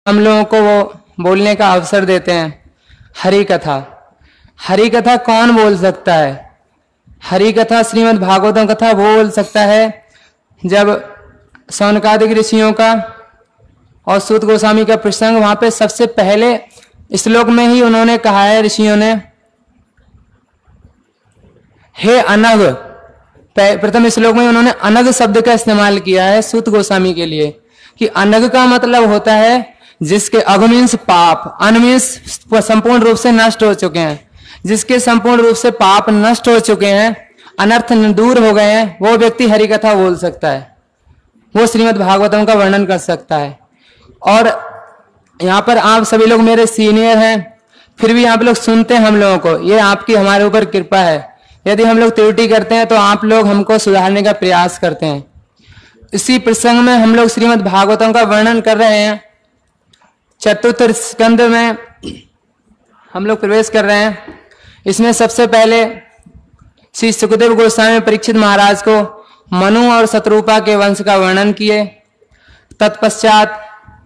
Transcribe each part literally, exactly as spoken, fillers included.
हम लोगों को वो बोलने का अवसर देते हैं। हरि कथा, हरि कथा कौन बोल सकता है? हरि कथा श्रीमद् भागवतम कथा वो बोल सकता है जब सौनकादिक ऋषियों का और सूत गोस्वामी का प्रसंग, वहां पे सबसे पहले श्लोक में ही उन्होंने कहा है ऋषियों ने, हे अनग, प्रथम श्लोक में उन्होंने अनग शब्द का इस्तेमाल किया है सूत गोस्वामी के लिए, कि अनग का मतलब होता है जिसके अग मीन्स पाप, अन मीन्स संपूर्ण रूप से नष्ट हो चुके हैं, जिसके संपूर्ण रूप से पाप नष्ट हो चुके हैं, अनर्थ दूर हो गए हैं, वो व्यक्ति हरि कथा बोल सकता है, वो श्रीमद् भागवतम का वर्णन कर सकता है। और यहाँ पर आप सभी लोग मेरे सीनियर हैं, फिर भी आप लोग सुनते हैं हम लोगों को, ये आपकी हमारे ऊपर कृपा है। यदि हम लोग त्रुटि करते हैं तो आप लोग हमको सुधारने का प्रयास करते हैं। इसी प्रसंग में हम लोग श्रीमद् भागवतम का वर्णन कर रहे हैं। चतुर्थ स्कंद में हम लोग प्रवेश कर रहे हैं। इसमें सबसे पहले श्री सुखदेव गोस्वामी परीक्षित महाराज को मनु और शत्रुपा के वंश का वर्णन किए। तत्पश्चात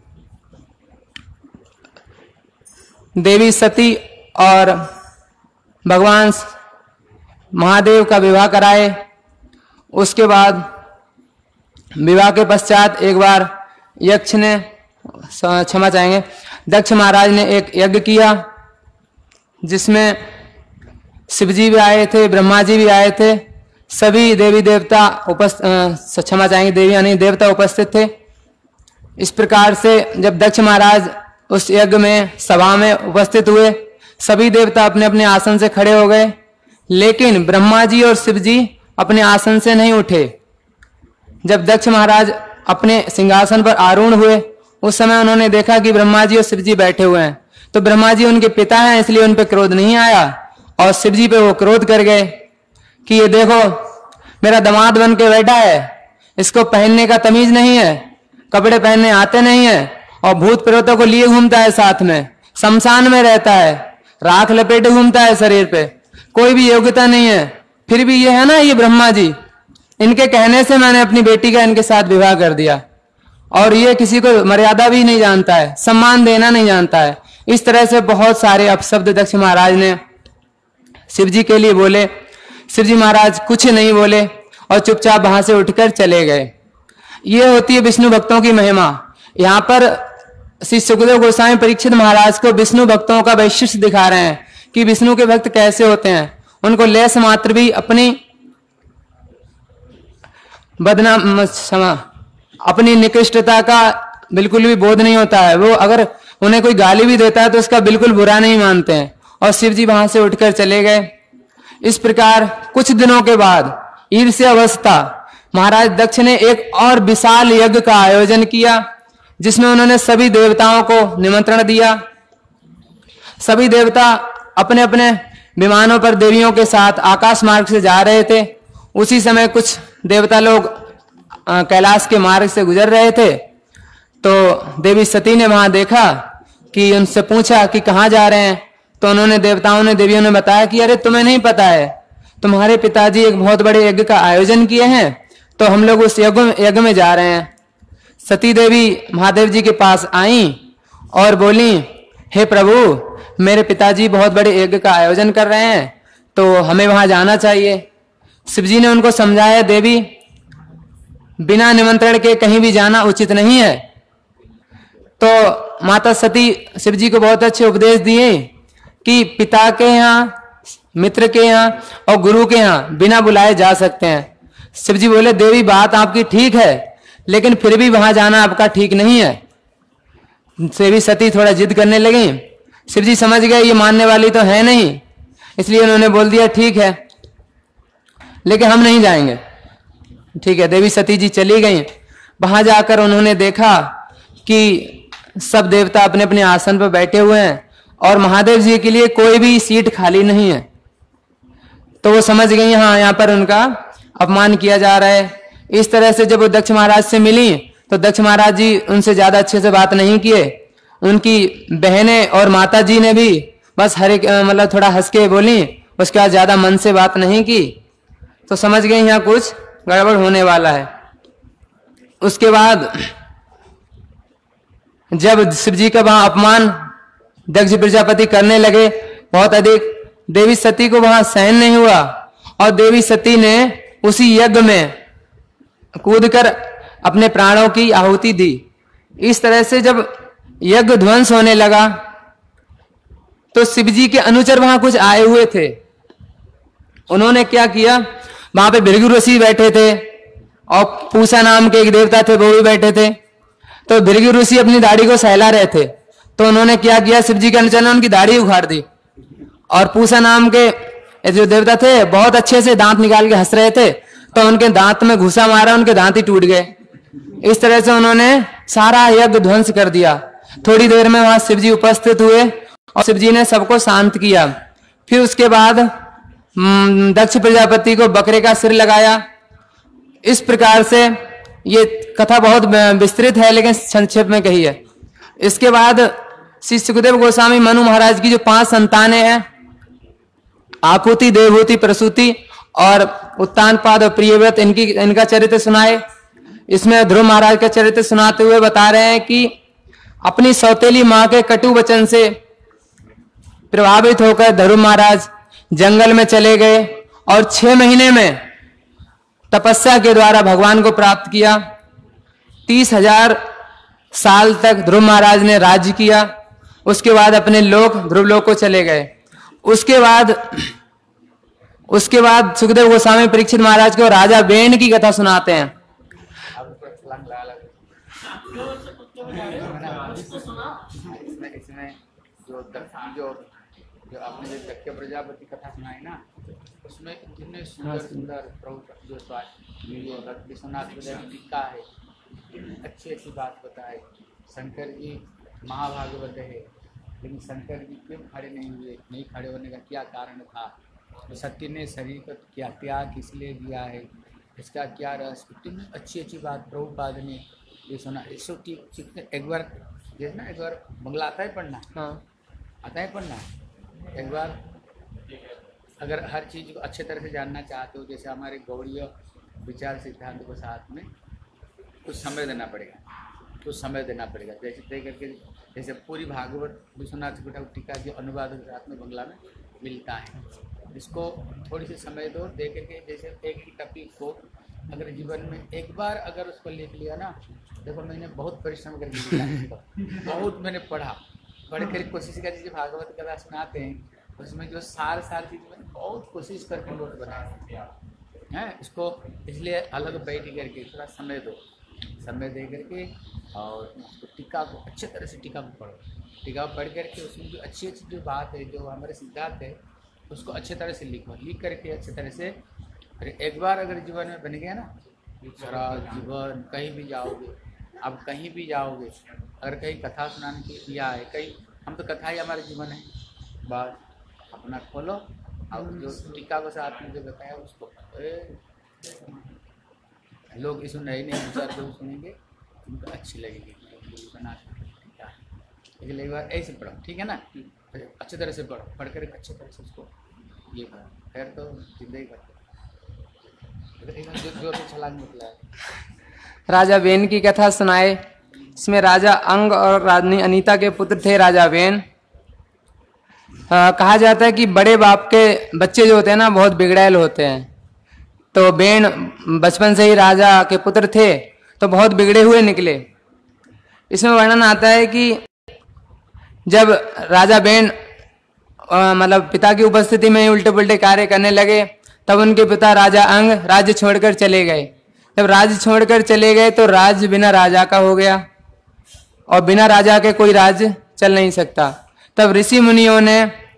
देवी सती और भगवान महादेव का विवाह कराए। उसके बाद विवाह के पश्चात एक बार यक्ष ने, क्षमा चाहेंगे, दक्ष महाराज ने एक यज्ञ किया जिसमें शिवजी भी आए थे, ब्रह्मा जी भी आए थे, सभी देवी देवता उपस्थित, क्षमा चाहेंगे देवी यानी देवता उपस्थित थे। इस प्रकार से जब दक्ष महाराज उस यज्ञ में सभा में उपस्थित हुए, सभी देवता अपने अपने आसन से खड़े हो गए, लेकिन ब्रह्मा जी और शिव जी अपने आसन से नहीं उठे। जब दक्ष महाराज अपने सिंहासन पर आरूढ़ हुए, उस समय उन्होंने देखा कि ब्रह्मा जी और शिव जी बैठे हुए हैं, तो ब्रह्मा जी उनके पिता हैं इसलिए उन पर क्रोध नहीं आया, और शिव जी पे वो क्रोध कर गए कि ये देखो मेरा दामाद बन के बैठा है, इसको पहनने का तमीज नहीं है, कपड़े पहनने आते नहीं है, और भूत प्रेतों को लिए घूमता है, साथ में शमशान में रहता है, राख लपेटे घूमता है शरीर पे, कोई भी योग्यता नहीं है, फिर भी ये है ना ये ब्रह्मा जी, इनके कहने से मैंने अपनी बेटी का इनके साथ विवाह कर दिया, और ये किसी को मर्यादा भी नहीं जानता है, सम्मान देना नहीं जानता है। इस तरह से बहुत सारे अपशब्द दक्ष महाराज ने शिव जी के लिए बोले। शिव जी महाराज कुछ नहीं बोले और चुपचाप वहां से उठकर चले गए। ये होती है विष्णु भक्तों की महिमा। यहाँ पर श्री सुखदेव गोस्वामी परीक्षित महाराज को विष्णु भक्तों का वैशिष्ट्य दिखा रहे हैं कि विष्णु के भक्त कैसे होते हैं। उनको लेस मात्र भी अपनी बदनाम क्षमा अपनी निकृष्टता का बिल्कुल भी बोध नहीं होता है। वो अगर उन्हें कोई गाली भी देता है तो उसका बिल्कुल बुरा नहीं मानते हैं, और शिव जी वहां से उठकर चले गए। इस प्रकार कुछ दिनों के बाद ईर्ष्या अवस्था महाराज दक्ष ने एक और विशाल यज्ञ का आयोजन किया, जिसमें उन्होंने सभी देवताओं को निमंत्रण दिया। सभी देवता अपने अपने विमानों पर देवियों के साथ आकाश मार्ग से जा रहे थे। उसी समय कुछ देवता लोग कैलाश के मार्ग से गुजर रहे थे, तो देवी सती ने वहां देखा कि उनसे पूछा कि कहाँ जा रहे हैं, तो उन्होंने देवताओं ने देवियों ने बताया कि अरे तुम्हें नहीं पता है, तुम्हारे पिताजी एक बहुत बड़े यज्ञ का आयोजन किए हैं, तो हम लोग उस यज्ञ यज्ञ में जा रहे हैं। सती देवी महादेव जी के पास आई और बोली, हे प्रभु मेरे पिताजी बहुत बड़े यज्ञ का आयोजन कर रहे हैं, तो हमें वहां जाना चाहिए। शिव जी ने उनको समझाया, देवी बिना निमंत्रण के कहीं भी जाना उचित नहीं है। तो माता सती शिव जी को बहुत अच्छे उपदेश दिए कि पिता के यहाँ, मित्र के यहाँ और गुरु के यहाँ बिना बुलाए जा सकते हैं। शिव जी बोले, देवी बात आपकी ठीक है, लेकिन फिर भी वहां जाना आपका ठीक नहीं है। देवी सती थोड़ा जिद करने लगी। शिव जी समझ गए ये मानने वाली तो है नहीं, इसलिए उन्होंने बोल दिया ठीक है, लेकिन हम नहीं जाएंगे। ठीक है, देवी सती जी चली गई। वहां जाकर उन्होंने देखा कि सब देवता अपने अपने आसन पर बैठे हुए हैं और महादेव जी के लिए कोई भी सीट खाली नहीं है। तो वो समझ गई हाँ यहाँ पर उनका अपमान किया जा रहा है। इस तरह से जब वो दक्ष महाराज से मिली तो दक्ष महाराज जी उनसे ज्यादा अच्छे से बात नहीं किए। उनकी बहनें और माता जी ने भी बस हर एक मतलब थोड़ा हंस के बोली, उसके बाद ज्यादा मन से बात नहीं की। तो समझ गए यहाँ कुछ गड़बड़ होने वाला है। उसके बाद जब शिव जी का वहां अपमान दक्ष प्रजापति करने लगे बहुत अधिक, देवी सती को वहां सहन नहीं हुआ और देवी सती ने उसी यज्ञ में कूदकर अपने प्राणों की आहुति दी। इस तरह से जब यज्ञ ध्वंस होने लगा तो शिव जी के अनुचर वहां कुछ आए हुए थे। उन्होंने क्या किया, वहां पे भृगु ऋषि बैठे थे और पूषा नाम के एक देवता थे वो भी बैठे थे। तो भृगु ऋषि अपनी दाढ़ी को सहला रहे थे, तो उन्होंने क्या किया, शिव जी के अनुचर ने उनकी दाढ़ी उखाड़ दी और पूषा नाम के जो देवता थे बहुत अच्छे से दांत निकाल के हंस रहे थे, तो उनके दांत में घुसा मारा, उनके दांत ही टूट गए। इस तरह से उन्होंने सारा यज्ञ ध्वंस कर दिया। थोड़ी देर में वहां शिव जी उपस्थित हुए और शिव जी ने सबको शांत किया। फिर उसके बाद दक्ष प्रजापति को बकरे का सिर लगाया। इस प्रकार से ये कथा बहुत विस्तृत है लेकिन संक्षेप में कही है। इसके बाद श्री सुखदेव गोस्वामी मनु महाराज की जो पांच संतानें हैं, आपूति, देवहूति, प्रसूति और उत्तानपाद और प्रियव्रत, इनकी इनका चरित्र सुनाए। इसमें ध्रुव महाराज का चरित्र सुनाते हुए बता रहे हैं कि अपनी सौतेली मां के कटु वचन से प्रभावित होकर ध्रुव महाराज जंगल में चले गए और छह महीने में तपस्या के द्वारा भगवान को प्राप्त किया। तीस हजार साल तक ध्रुव महाराज ने राज्य किया। उसके बाद अपने लोक ध्रुव लोक को चले गए। उसके बाद उसके बाद सुखदेव गोस्वामी परीक्षित महाराज को राजा बेन की कथा सुनाते हैं। इसमें जो जो जो आपने जो दक्ष प्रजापति कथा सुनाई ना, उसमें कितने सुंदर सुंदर जो वीडियो विश्वनाथ टीका है, अच्छी अच्छी बात बताए। शंकर जी महाभागवत है, लेकिन शंकर जी क्यों खड़े नहीं हुए, नहीं खड़े होने का क्या कारण था, तो सत्य ने शरीर का क्या त्याग इसलिए दिया है, इसका क्या रहस्य, कितनी अच्छी अच्छी बात प्रभुपाद ने ये सुना। इसको ठीक ठीक एक बार जैसे ना, एक बार बंगला आता है पढ़ना, हाँ आता है पढ़ना। एक बार अगर हर चीज़ को अच्छे तरह से जानना चाहते हो, जैसे हमारे गौड़ीय विचार सिद्धांत को साथ में कुछ समय देना पड़ेगा, कुछ समय देना पड़ेगा। जैसे तय करके जैसे पूरी भागवत विश्वनाथ ठाकुर टीका के अनुवाद के साथ में बंगला में मिलता है, इसको थोड़ी सी समय दो, दे करके जैसे एक ही टॉपिक को अगर जीवन में एक बार अगर उसको लिख लिया ना, देखो मैंने बहुत परिश्रम करके लिखा है, बहुत मैंने पढ़ा, पढ़ कर कोशिश कर, जैसे भागवत कथा सुनाते हैं उसमें जो सार सार चीज़ मैंने बहुत कोशिश करके नोट बनाया है। इसको इसलिए अलग बैठ करके थोड़ा समय दो, समय दे करके और उसको टीका को अच्छे तरह से टीका को पढ़ो, टीका पढ़ करके उसमें जो अच्छी अच्छी जो बात है, जो हमारे सिद्धांत है, उसको अच्छे तरह से लिखो, लिख करके अच्छे तरह से। अरे एक बार अगर जीवन में बन गया ना, सारा जीवन कहीं भी जाओगे, आप कहीं भी जाओगे, अगर कहीं कथा सुनाने के दिया है, कहीं हम तो कथा ही हमारे जीवन है, बस अपना खोलो और जो टीका को साथ में जो बताया उसको लोग इस नए नए विचार को सुनेंगे, उनको अच्छी लगेगी, इसलिए एक बार ऐसे पढ़ो, ठीक है ना, अच्छे तरह से पढ़ो, पढ़ कर अच्छे तरह से उसको ये करो, फिर तो जिंदगी भर जो जो छलांग निकला है। राजा वेन की कथा सुनाए। इसमें राजा अंग और रानी अनीता के पुत्र थे राजा वेन। आ, कहा जाता है कि बड़े बाप के बच्चे जो होते हैं ना बहुत बिगड़ैल होते हैं, तो बेन बचपन से ही राजा के पुत्र थे तो बहुत बिगड़े हुए निकले। इसमें वर्णन आता है कि जब राजा बेन मतलब पिता की उपस्थिति में उल्टे पुल्टे कार्य करने लगे, तब उनके पिता राजा अंग राज्य छोड़कर चले गए। जब राज्य छोड़कर चले गए तो राज्य बिना राजा का हो गया और बिना राजा के कोई राज्य चल नहीं सकता। तब ऋषि मुनियों ने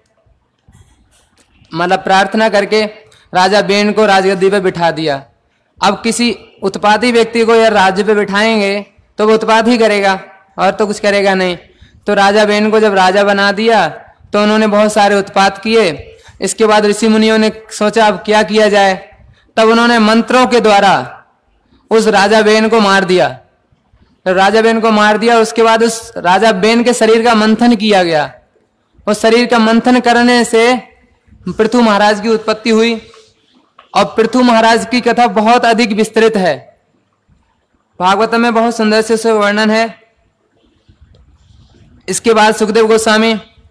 मतलब प्रार्थना करके राजा बेन को राजगद्दी पे बिठा दिया। अब किसी उत्पाती व्यक्ति को यार राज्य पे बिठाएंगे तो वो उत्पात ही करेगा और तो कुछ करेगा नहीं। तो राजा बेन को जब राजा बना दिया तो उन्होंने बहुत सारे उत्पात किए। इसके बाद ऋषि मुनियों ने सोचा अब क्या किया जाए, तब उन्होंने मंत्रों के द्वारा उस राजा बेन को मार दिया। तो राजा बेन को मार दिया, उसके बाद उस राजा बेन के शरीर का मंथन किया गया। उस शरीर का मंथन करने से पृथु महाराज की उत्पत्ति हुई और पृथु महाराज की कथा बहुत अधिक विस्तृत है, भागवत में बहुत सुंदर से उसका वर्णन है। इसके बाद सुखदेव गोस्वामी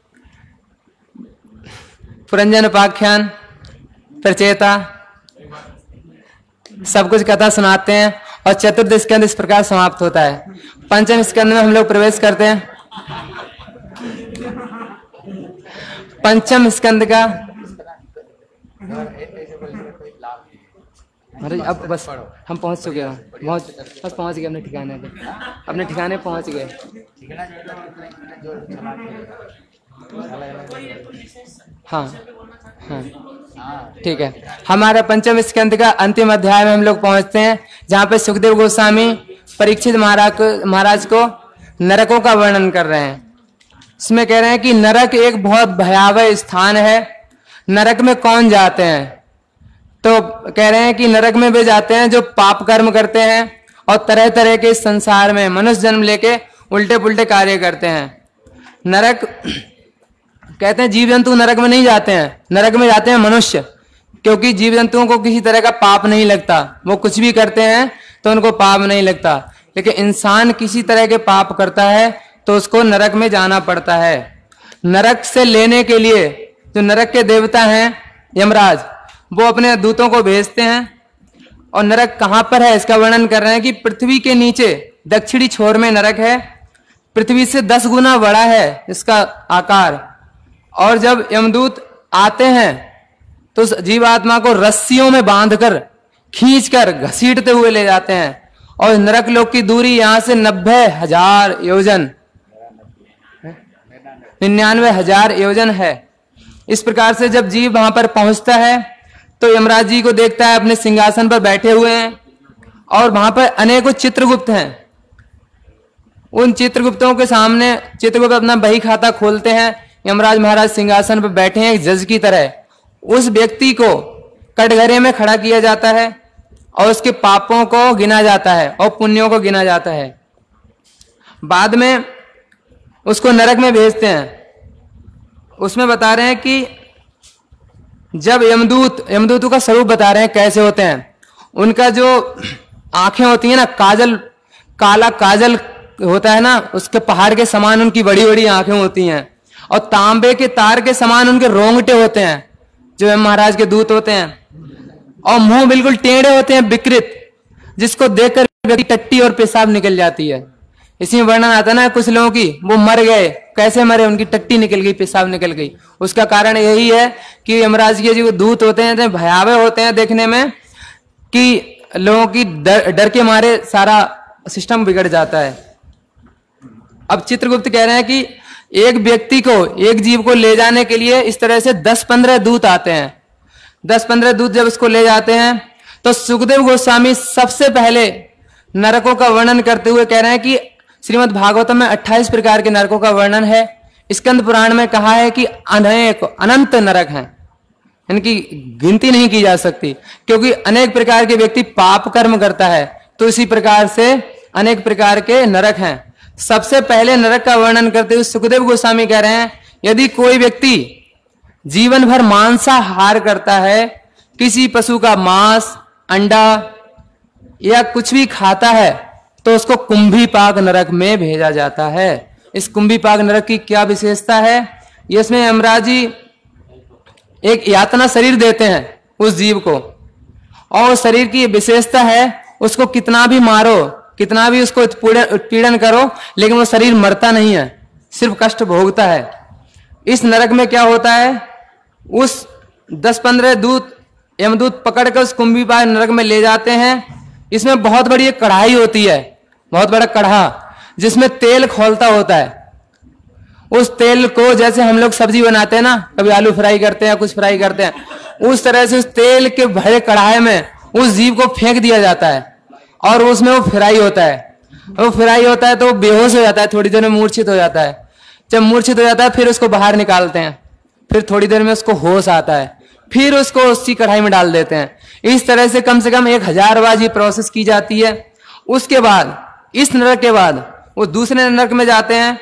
पुरंजन उपाख्यान, प्रचेता, सब कुछ कथा सुनाते हैं और चतुर्थ स्कंद इस प्रकार समाप्त होता है। पंचम स्कंद में हम लोग प्रवेश करते हैं। पंचम स्कंद का अरे अब बस हम पहुंच चुके हैं, पहुंच बस पहुंच गए अपने ठिकाने पे, अपने ठिकाने पहुंच गए। हाँ हाँ ठीक है। हमारे पंचम स्कंद का अंतिम अध्याय में हम लोग पहुंचते हैं, जहाँ पे सुखदेव गोस्वामी परीक्षित महाराज को महाराज को नरकों का वर्णन कर रहे हैं। इसमें कह रहे हैं कि नरक एक बहुत भयावह स्थान है। नरक में कौन जाते हैं? तो कह रहे हैं कि नरक में वे जाते हैं जो पाप कर्म करते हैं और तरह तरह के संसार में मनुष्य जन्म लेके उल्टे पुल्टे कार्य करते हैं। नरक कहते हैं जीव जंतु नरक में नहीं जाते हैं, नरक में जाते हैं मनुष्य, क्योंकि जीव जंतुओं को किसी तरह का पाप नहीं लगता, वो कुछ भी करते हैं तो उनको पाप नहीं लगता। लेकिन इंसान किसी तरह के पाप करता है तो उसको नरक में जाना पड़ता है। नरक से लेने के लिए जो नरक के देवता हैं यमराज, वो अपने दूतों को भेजते हैं। और नरक कहां पर है इसका वर्णन कर रहे हैं कि पृथ्वी के नीचे दक्षिणी छोर में नरक है, पृथ्वी से दस गुना बड़ा है इसका आकार। और जब यमदूत आते हैं तो उस जीवात्मा को रस्सियों में बांधकर खींचकर घसीटते हुए ले जाते हैं। और नरक लोक की दूरी यहां से नब्बे हजार योजन निन्यानवे हजार योजन है। इस प्रकार से जब जीव वहां पर पहुंचता है तो यमराज जी को देखता है अपने सिंहासन पर बैठे हुए हैं और वहां पर अनेकों चित्रगुप्त हैं। उन चित्रगुप्तों के सामने चित्रगुप्त अपना बही खाता खोलते हैं। यमराज महाराज सिंहासन पर बैठे हैं एक जज की तरह। उस व्यक्ति को कटघरे में खड़ा किया जाता है और उसके पापों को गिना जाता है और पुण्यों को गिना जाता है। बाद में उसको नरक में भेजते हैं। उसमें बता रहे हैं कि जब यमदूत यमदूतों का स्वरूप बता रहे हैं कैसे होते हैं। उनका जो आंखें होती हैं ना, काजल काला काजल होता है ना, उसके पहाड़ के समान उनकी बड़ी बड़ी आंखें होती हैं और तांबे के तार के समान उनके रोंगटे होते हैं जो यम महाराज के दूत होते हैं। और मुंह बिल्कुल टेढ़े होते हैं, विकृत, जिसको देखकर टट्टी और पेशाब निकल जाती है। इसी में वर्णन आता है ना कुछ लोगों की, वो मर गए, कैसे मरे, उनकी टट्टी निकल गई, पेशाब निकल गई। उसका कारण यही है कि यमराज के जो दूत होते हैं भयावह होते हैं देखने में कि लोगों की डर, डर के मारे सारा सिस्टम बिगड़ जाता है। अब चित्रगुप्त कह रहे हैं कि एक व्यक्ति को, एक जीव को ले जाने के लिए इस तरह से दस पंद्रह दूत आते हैं। दस पंद्रह दूत जब इसको ले जाते हैं तो सुखदेव गोस्वामी सबसे पहले नरकों का वर्णन करते हुए कह रहे हैं कि श्रीमद् भागवतम में अट्ठाईस प्रकार के नरकों का वर्णन है। स्कंद पुराण में कहा है कि अनेक अनंत नरक हैं, इनकी गिनती नहीं की जा सकती, क्योंकि अनेक प्रकार के व्यक्ति पाप कर्म करता है। तो इसी प्रकार से अनेक प्रकार के नरक हैं। सबसे पहले नरक का वर्णन करते हुए सुखदेव गोस्वामी कह रहे हैं, यदि कोई व्यक्ति जीवन भर मांसाहार करता है, किसी पशु का मांस, अंडा या कुछ भी खाता है, तो उसको कुंभीपाक नरक में भेजा जाता है। इस कुंभीपाक नरक की क्या विशेषता है? इसमें यमराज जी एक यातना शरीर देते हैं उस जीव को, और शरीर की विशेषता है उसको कितना भी मारो, कितना भी उसको उत्पीड़न करो, लेकिन वो शरीर मरता नहीं है, सिर्फ कष्ट भोगता है। इस नरक में क्या होता है, उस दस पंद्रह दूत यमदूत पकड़कर उस कुंभीपाक नरक में ले जाते हैं। इसमें बहुत बड़ी एक कढ़ाई होती है, बहुत बड़ा कढ़ा, जिसमें तेल खौलता होता है। उस तेल को जैसे हम लोग सब्जी बनाते हैं ना, कभी आलू फ्राई करते हैं, कुछ फ्राई करते हैं, उस तरह से उस तेल के भरे कढ़ाई में उस जीव को फेंक दिया जाता है और उसमें वो फ्राई होता है। वो फ्राई होता है तो वो बेहोश हो जाता है, थोड़ी देर में मूर्छित हो जाता है। जब मूर्छित हो जाता है फिर उसको बाहर निकालते हैं, फिर थोड़ी देर में उसको होश आता है, फिर उसको उसी कढ़ाई में डाल देते हैं। इस तरह से कम से कम एक हजार बार ये प्रोसेस की जाती है। उसके बाद इस नरक के बाद वो दूसरे नरक में जाते हैं।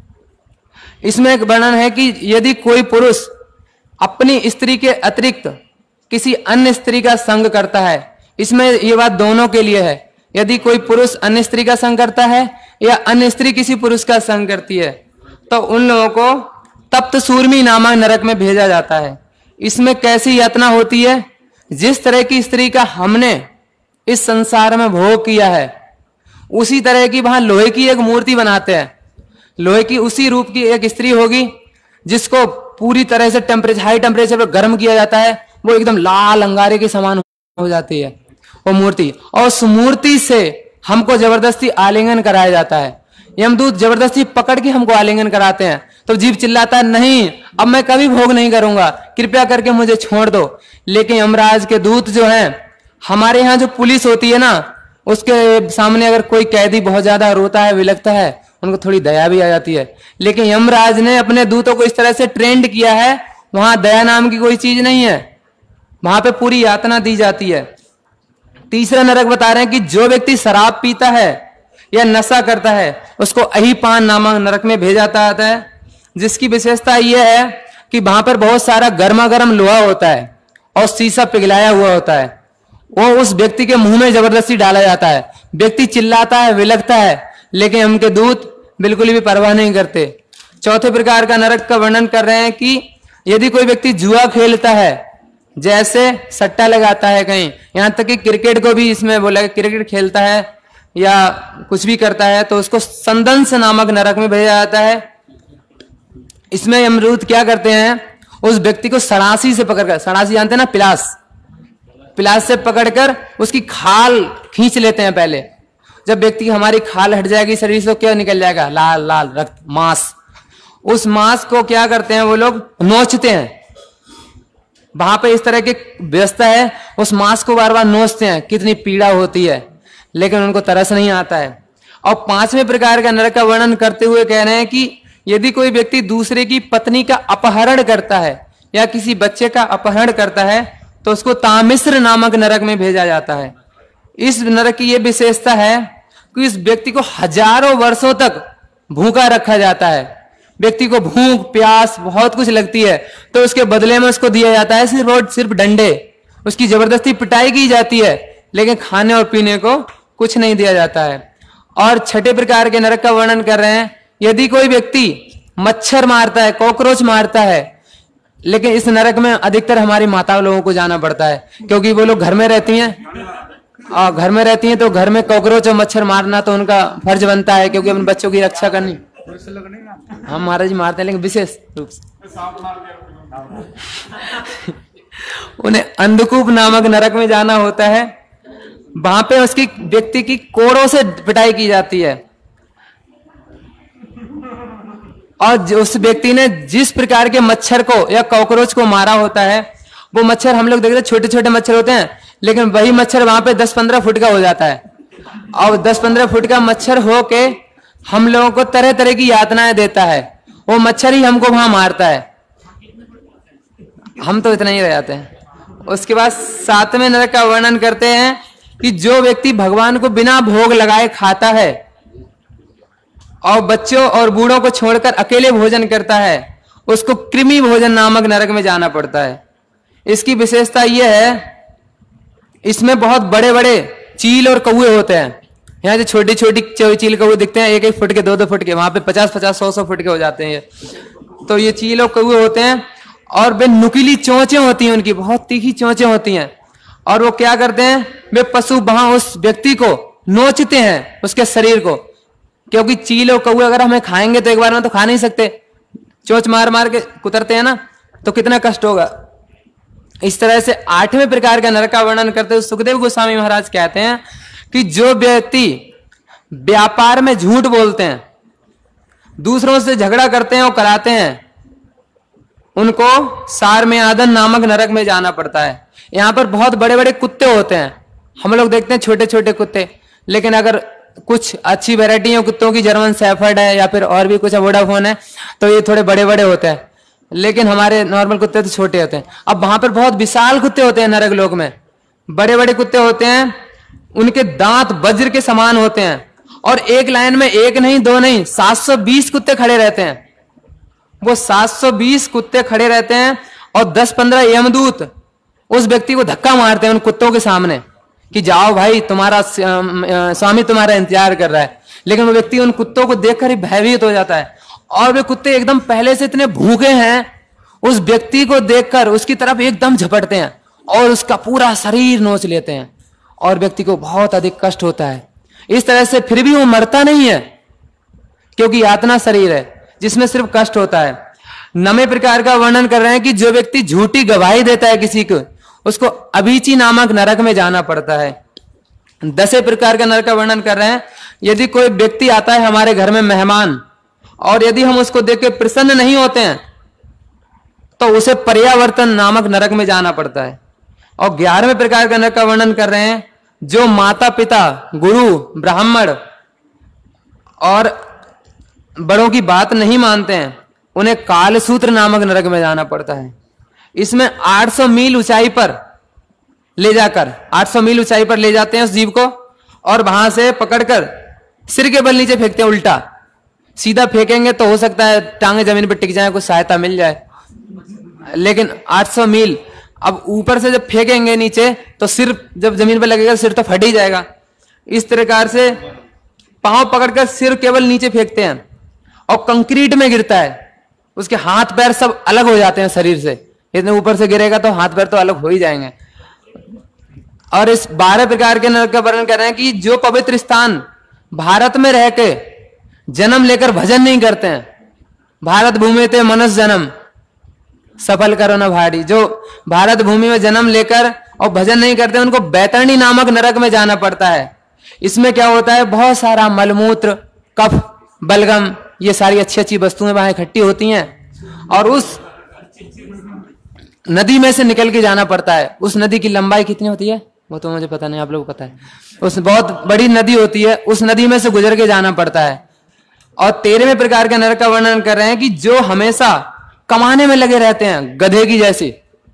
इसमें एक वर्णन है कि यदि कोई पुरुष अपनी स्त्री के अतिरिक्त किसी अन्य स्त्री का संग करता है, इसमें ये बात दोनों के लिए है, यदि कोई पुरुष अन्य स्त्री का संग करता है या अन्य स्त्री किसी पुरुष का संग करती है, तो उन लोगों को तप्त सूर्मी नामक नरक में भेजा जाता है। इसमें कैसी यातना होती है? जिस तरह की स्त्री का हमने इस संसार में भोग किया है, उसी तरह की वहां लोहे की एक मूर्ति बनाते हैं। लोहे की उसी रूप की एक स्त्री होगी जिसको पूरी तरह से टेम्परेचर हाई टेम्परेचर पर गर्म किया जाता है, वो एकदम लाल अंगारे के समान हो जाती है वो मूर्ति, और उस मूर्ति से हमको जबरदस्ती आलिंगन कराया जाता है। यमदूत जबरदस्ती पकड़ के हमको आलिंगन कराते हैं, तो जीव चिल्लाता है, नहीं अब मैं कभी भोग नहीं करूंगा, कृपया करके मुझे छोड़ दो। लेकिन यमराज के दूत जो हैं, हमारे यहाँ जो पुलिस होती है ना, उसके सामने अगर कोई कैदी बहुत ज्यादा रोता है, विलखता है, उनको थोड़ी दया भी आ जाती है। लेकिन यमराज ने अपने दूतों को इस तरह से ट्रेंड किया है, वहां दया नाम की कोई चीज नहीं है, वहां पे पूरी यातना दी जाती है। तीसरा नरक बता रहे हैं कि जो व्यक्ति शराब पीता है या नशा करता है, उसको अहिपान नामक नरक में भेजा जाता है, जिसकी विशेषता यह है कि वहां पर बहुत सारा गर्मा गर्म लोहा होता है और शीशा पिघलाया हुआ होता है, वो उस व्यक्ति के मुंह में जबरदस्ती डाला जाता है। व्यक्ति चिल्लाता है, विलखता है, लेकिन उनके दूत बिल्कुल भी परवाह नहीं करते। चौथे प्रकार का नरक का वर्णन कर रहे हैं कि यदि कोई व्यक्ति जुआ खेलता है, जैसे सट्टा लगाता है कहीं, यहां तक कि क्रिकेट को भी इसमें बोला कि क्रिकेट खेलता है या कुछ भी करता है, तो उसको संदंस नामक नरक में भेजा जाता है। इसमें यमदूत क्या करते हैं, उस व्यक्ति को सड़ासी से पकड़कर, सड़ासी जानते हैं ना, पिलास, पिलास से पकड़कर उसकी खाल खींच लेते हैं पहले। जब व्यक्ति की हमारी खाल हट जाएगी शरीर से, क्या निकल जाएगा? लाल लाल रक्त, मांस। उस मांस को क्या करते हैं वो लोग? नोचते हैं। वहां पे इस तरह की व्यवस्था है, उस मांस को बार बार नोचते हैं, कितनी पीड़ा होती है, लेकिन उनको तरस नहीं आता है। और पांचवें प्रकार का नरक का वर्णन करते हुए कह रहे हैं कि यदि कोई व्यक्ति दूसरे की पत्नी का अपहरण करता है या किसी बच्चे का अपहरण करता है, तो उसको तामिश्र नामक नरक में भेजा जाता है। इस नरक की यह विशेषता है कि इस व्यक्ति को हजारों वर्षों तक भूखा रखा जाता है। व्यक्ति को भूख प्यास बहुत कुछ लगती है, तो उसके बदले में उसको दिया जाता है सिर्फ और सिर्फ डंडे, उसकी जबरदस्ती पिटाई की जाती है, लेकिन खाने और पीने को कुछ नहीं दिया जाता है। और छठे प्रकार के नरक का वर्णन कर रहे हैं, यदि कोई व्यक्ति मच्छर मारता है, कॉकरोच मारता है, लेकिन इस नरक में अधिकतर हमारी माता लोगों को जाना पड़ता है, क्योंकि वो लोग घर में रहती हैं, और घर में रहती हैं तो घर में कॉकरोच और मच्छर मारना तो उनका फर्ज बनता है, क्योंकि अपने बच्चों की रक्षा करनी। हम महाराज मारते हैं, लेकिन विशेष रूप से उन्हें अंधकूप नामक नरक में जाना होता है। वहां पे उसकी व्यक्ति की कोड़ों से पिटाई की जाती है, और उस व्यक्ति ने जिस प्रकार के मच्छर को या कॉकरोच को मारा होता है, वो मच्छर हम लोग देख रहे छोटे छोटे मच्छर होते हैं, लेकिन वही मच्छर वहां पे दस पंद्रह फुट का हो जाता है, और दस पंद्रह फुट का मच्छर होके हम लोगों को तरह तरह की यातनाएं देता है। वो मच्छर ही हमको वहां मारता है, हम तो इतना ही रह जाते हैं। उसके बाद सातवें नरक का वर्णन करते हैं कि जो व्यक्ति भगवान को बिना भोग लगाए खाता है और बच्चों और बूढ़ों को छोड़कर अकेले भोजन करता है, उसको कृमि भोजन नामक नरक में जाना पड़ता है। इसकी विशेषता यह है, इसमें बहुत बड़े बड़े चील और कौए होते हैं। यहाँ जो छोटी छोटी चील कौए दिखते हैं, एक एक फुट के, दो दो फुट के, वहां पे पचास पचास सौ सौ फुट के हो जाते हैं ये। तो ये चील और कौए होते हैं, और वे नुकीली चोंचें होती हैं, उनकी बहुत तीखी चोंचें होती हैं, और वो क्या करते हैं, वे पशु वहां उस व्यक्ति को नोचते हैं, उसके शरीर को, क्योंकि चील और कौए अगर हमें खाएंगे तो एक बार में तो खा नहीं सकते, चोंच मार मार के कुतरते हैं ना, तो कितना कष्ट होगा। इस तरह से आठवें प्रकार का नरक का वर्णन करते हुए सुखदेव गोस्वामी महाराज कहते हैं कि जो व्यक्ति व्यापार में झूठ बोलते हैं, दूसरों से झगड़ा करते हैं और कराते हैं, उनको सार में आदन नामक नरक में जाना पड़ता है। यहां पर बहुत बड़े बड़े कुत्ते होते हैं, हम लोग देखते हैं छोटे छोटे कुत्ते, लेकिन अगर कुछ अच्छी वैरायटी है कुत्तों की, जर्मन शेफर्ड है या फिर और भी कुछ वोडाफोन है, तो ये थोड़े बड़े बड़े होते हैं, लेकिन हमारे नॉर्मल कुत्ते तो छोटे होते हैं। अब वहां पर बहुत विशाल कुत्ते होते हैं नरक लोक में, बड़े बड़े कुत्ते होते हैं, उनके दांत वज्र के समान होते हैं, और एक लाइन में एक नहीं दो नहीं सात सौ बीस कुत्ते खड़े रहते हैं। वो सात सौ बीस कुत्ते खड़े रहते हैं, और दस पंद्रह यमदूत उस व्यक्ति को धक्का मारते हैं उन कुत्तों के सामने कि जाओ भाई, तुम्हारा स्वामी तुम्हारा इंतजार कर रहा है। लेकिन वो व्यक्ति उन कुत्तों को देखकर ही भयभीत हो जाता है, और वे कुत्ते एकदम पहले से इतने भूखे हैं, उस व्यक्ति को देखकर उसकी तरफ एकदम झपटते हैं और उसका पूरा शरीर नोच लेते हैं और व्यक्ति को बहुत अधिक कष्ट होता है। इस तरह से फिर भी वो मरता नहीं है, क्योंकि यातना शरीर है जिसमें सिर्फ कष्ट होता है। नवे प्रकार का वर्णन कर रहे हैं कि जो व्यक्ति झूठी गवाही देता है किसी को, उसको अभिची नामक नरक में जाना पड़ता है। दसे प्रकार का नरक का वर्णन कर रहे हैं, यदि कोई व्यक्ति आता है हमारे घर में मेहमान, और यदि हम उसको देख के प्रसन्न नहीं होते हैं तो उसे पर्यावर्तन नामक नरक में जाना पड़ता है। और ग्यारहवें प्रकार का नरक का वर्णन कर रहे हैं, जो माता पिता, गुरु, ब्राह्मण और बड़ों की बात नहीं मानते हैं, उन्हें कालसूत्र नामक नरक में जाना पड़ता है। इसमें आठ सौ मील ऊंचाई पर ले जाकर आठ सौ मील ऊंचाई पर ले जाते हैं उस जीव को, और वहां से पकड़कर सिर के बल नीचे फेंकते हैं। उल्टा सीधा फेंकेंगे तो हो सकता है टांगे जमीन पर टिक जाए, कुछ सहायता मिल जाए, लेकिन आठ सौ मील अब ऊपर से जब फेंकेंगे नीचे तो सिर जब जमीन पर लगेगा सिर तो फट ही जाएगा। इस प्रकार से पांव पकड़कर सिर केवल नीचे फेंकते हैं और कंक्रीट में गिरता है, उसके हाथ पैर सब अलग हो जाते हैं शरीर से। इतने ऊपर से गिरेगा तो हाथ पैर तो अलग हो ही जाएंगे। और इस बारह प्रकार के नरक का वर्णन कर रहे हैं कि जो पवित्र स्थान भारत में रह के जन्म लेकर भजन नहीं करते हैं, भारत भूमि ते मनुष्य जन्म सफल करो न भारी, जो भारत भूमि में जन्म लेकर और भजन नहीं करते उनको बैतरणी नामक नरक में जाना पड़ता है। इसमें क्या होता है, बहुत सारा मलमूत्र, कफ, बलगम, ये सारी अच्छी अच्छी वस्तुएं वहां इकट्ठी होती हैं और उस नदी में से निकल के जाना पड़ता है। उस नदी की लंबाई कितनी होती है वो तो मुझे पता नहीं, आप लोगों को पता है। उस बहुत बड़ी नदी होती है, उस नदी में से गुजर के जाना पड़ता है। और तेरहवें प्रकार के नरक का वर्णन कर रहे हैं कि जो हमेशा कमाने में लगे रहते हैं, गधे की जैसी,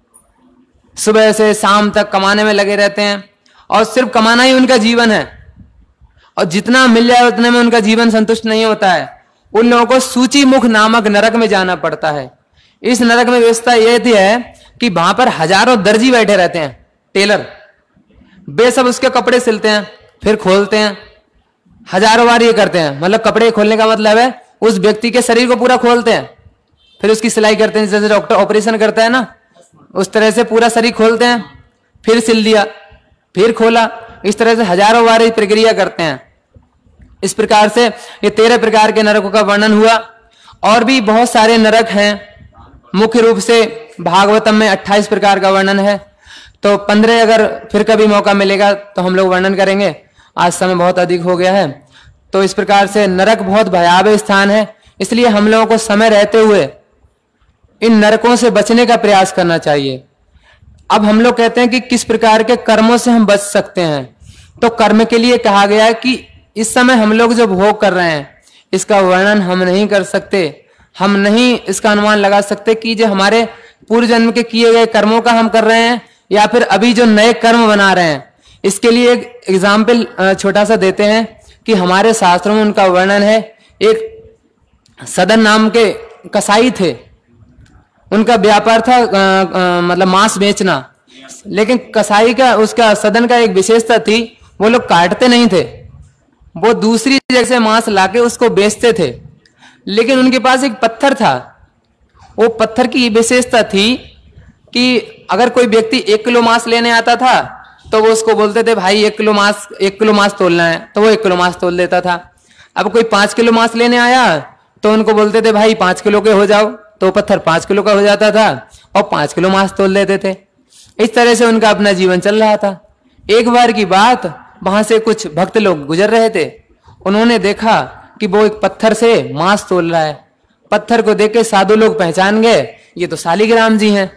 सुबह से शाम तक कमाने में लगे रहते हैं और सिर्फ कमाना ही उनका जीवन है, और जितना मिल जाए उतने में उनका जीवन संतुष्ट नहीं होता है, उन लोगों को सूची मुख नामक नरक में जाना पड़ता है। इस नरक में व्यवस्था यह थी है कि वहां पर हजारों दर्जी बैठे रहते हैं, टेलर, वे सब उसके कपड़े सिलते हैं फिर खोलते हैं, हजारों बार ये करते हैं। मतलब कपड़े खोलने का मतलब है उस व्यक्ति के शरीर को पूरा खोलते हैं, फिर उसकी सिलाई करते हैं, जैसे डॉक्टर ऑपरेशन करता है ना, उस तरह से पूरा शरीर खोलते हैं, फिर सिल दिया, फिर खोला, इस तरह से हजारों बार ये प्रक्रिया करते हैं। इस प्रकार से ये तेरह प्रकार के नरकों का वर्णन हुआ। और भी बहुत सारे नरक हैं, मुख्य रूप से भागवतम में अट्ठाईस प्रकार का वर्णन है, तो पंद्रह अगर फिर कभी मौका मिलेगा तो हम लोग वर्णन करेंगे, आज समय बहुत अधिक हो गया है। तो इस प्रकार से नरक बहुत भयावह स्थान है, इसलिए हम लोगों को समय रहते हुए इन नरकों से बचने का प्रयास करना चाहिए। अब हम लोग कहते हैं कि किस प्रकार के कर्मों से हम बच सकते हैं, तो कर्म के लिए कहा गया है कि इस समय हम लोग जो भोग कर रहे हैं इसका वर्णन हम नहीं कर सकते, हम नहीं इसका अनुमान लगा सकते कि जो हमारे पूर्व जन्म के किए गए कर्मों का हम कर रहे हैं या फिर अभी जो नए कर्म बना रहे हैं। इसके लिए एक एग्जाम्पल छोटा सा देते हैं कि हमारे शास्त्रों में उनका वर्णन है। एक सदन नाम के कसाई थे, उनका व्यापार था आ, आ, मतलब मांस बेचना, लेकिन कसाई का उसका सदन का एक विशेषता थी, वो लोग काटते नहीं थे, वो दूसरी जगह से मांस लाके उसको बेचते थे। लेकिन उनके पास एक पत्थर था, वो पत्थर की विशेषता थी कि अगर कोई व्यक्ति एक किलो मांस लेने आता था तो वो उसको बोलते थे भाई एक किलो मांस एक किलो मांस तोलना है, तो वो एक किलो मांस तोल देता था। अब कोई पांच किलो मांस लेने आया तो उनको बोलते थे भाई पांच किलो के हो जाओ, तो पत्थर पांच किलो का हो जाता था और पांच किलो मांस तोल देते थे। इस तरह से उनका अपना जीवन चल रहा था। एक बार की बात, वहां से कुछ भक्त लोग गुजर रहे थे, उन्होंने देखा कि वो एक पत्थर से मांस तोल रहा है। पत्थर को देख के साधु लोग पहचान गए ये तो शालिग्राम जी हैं।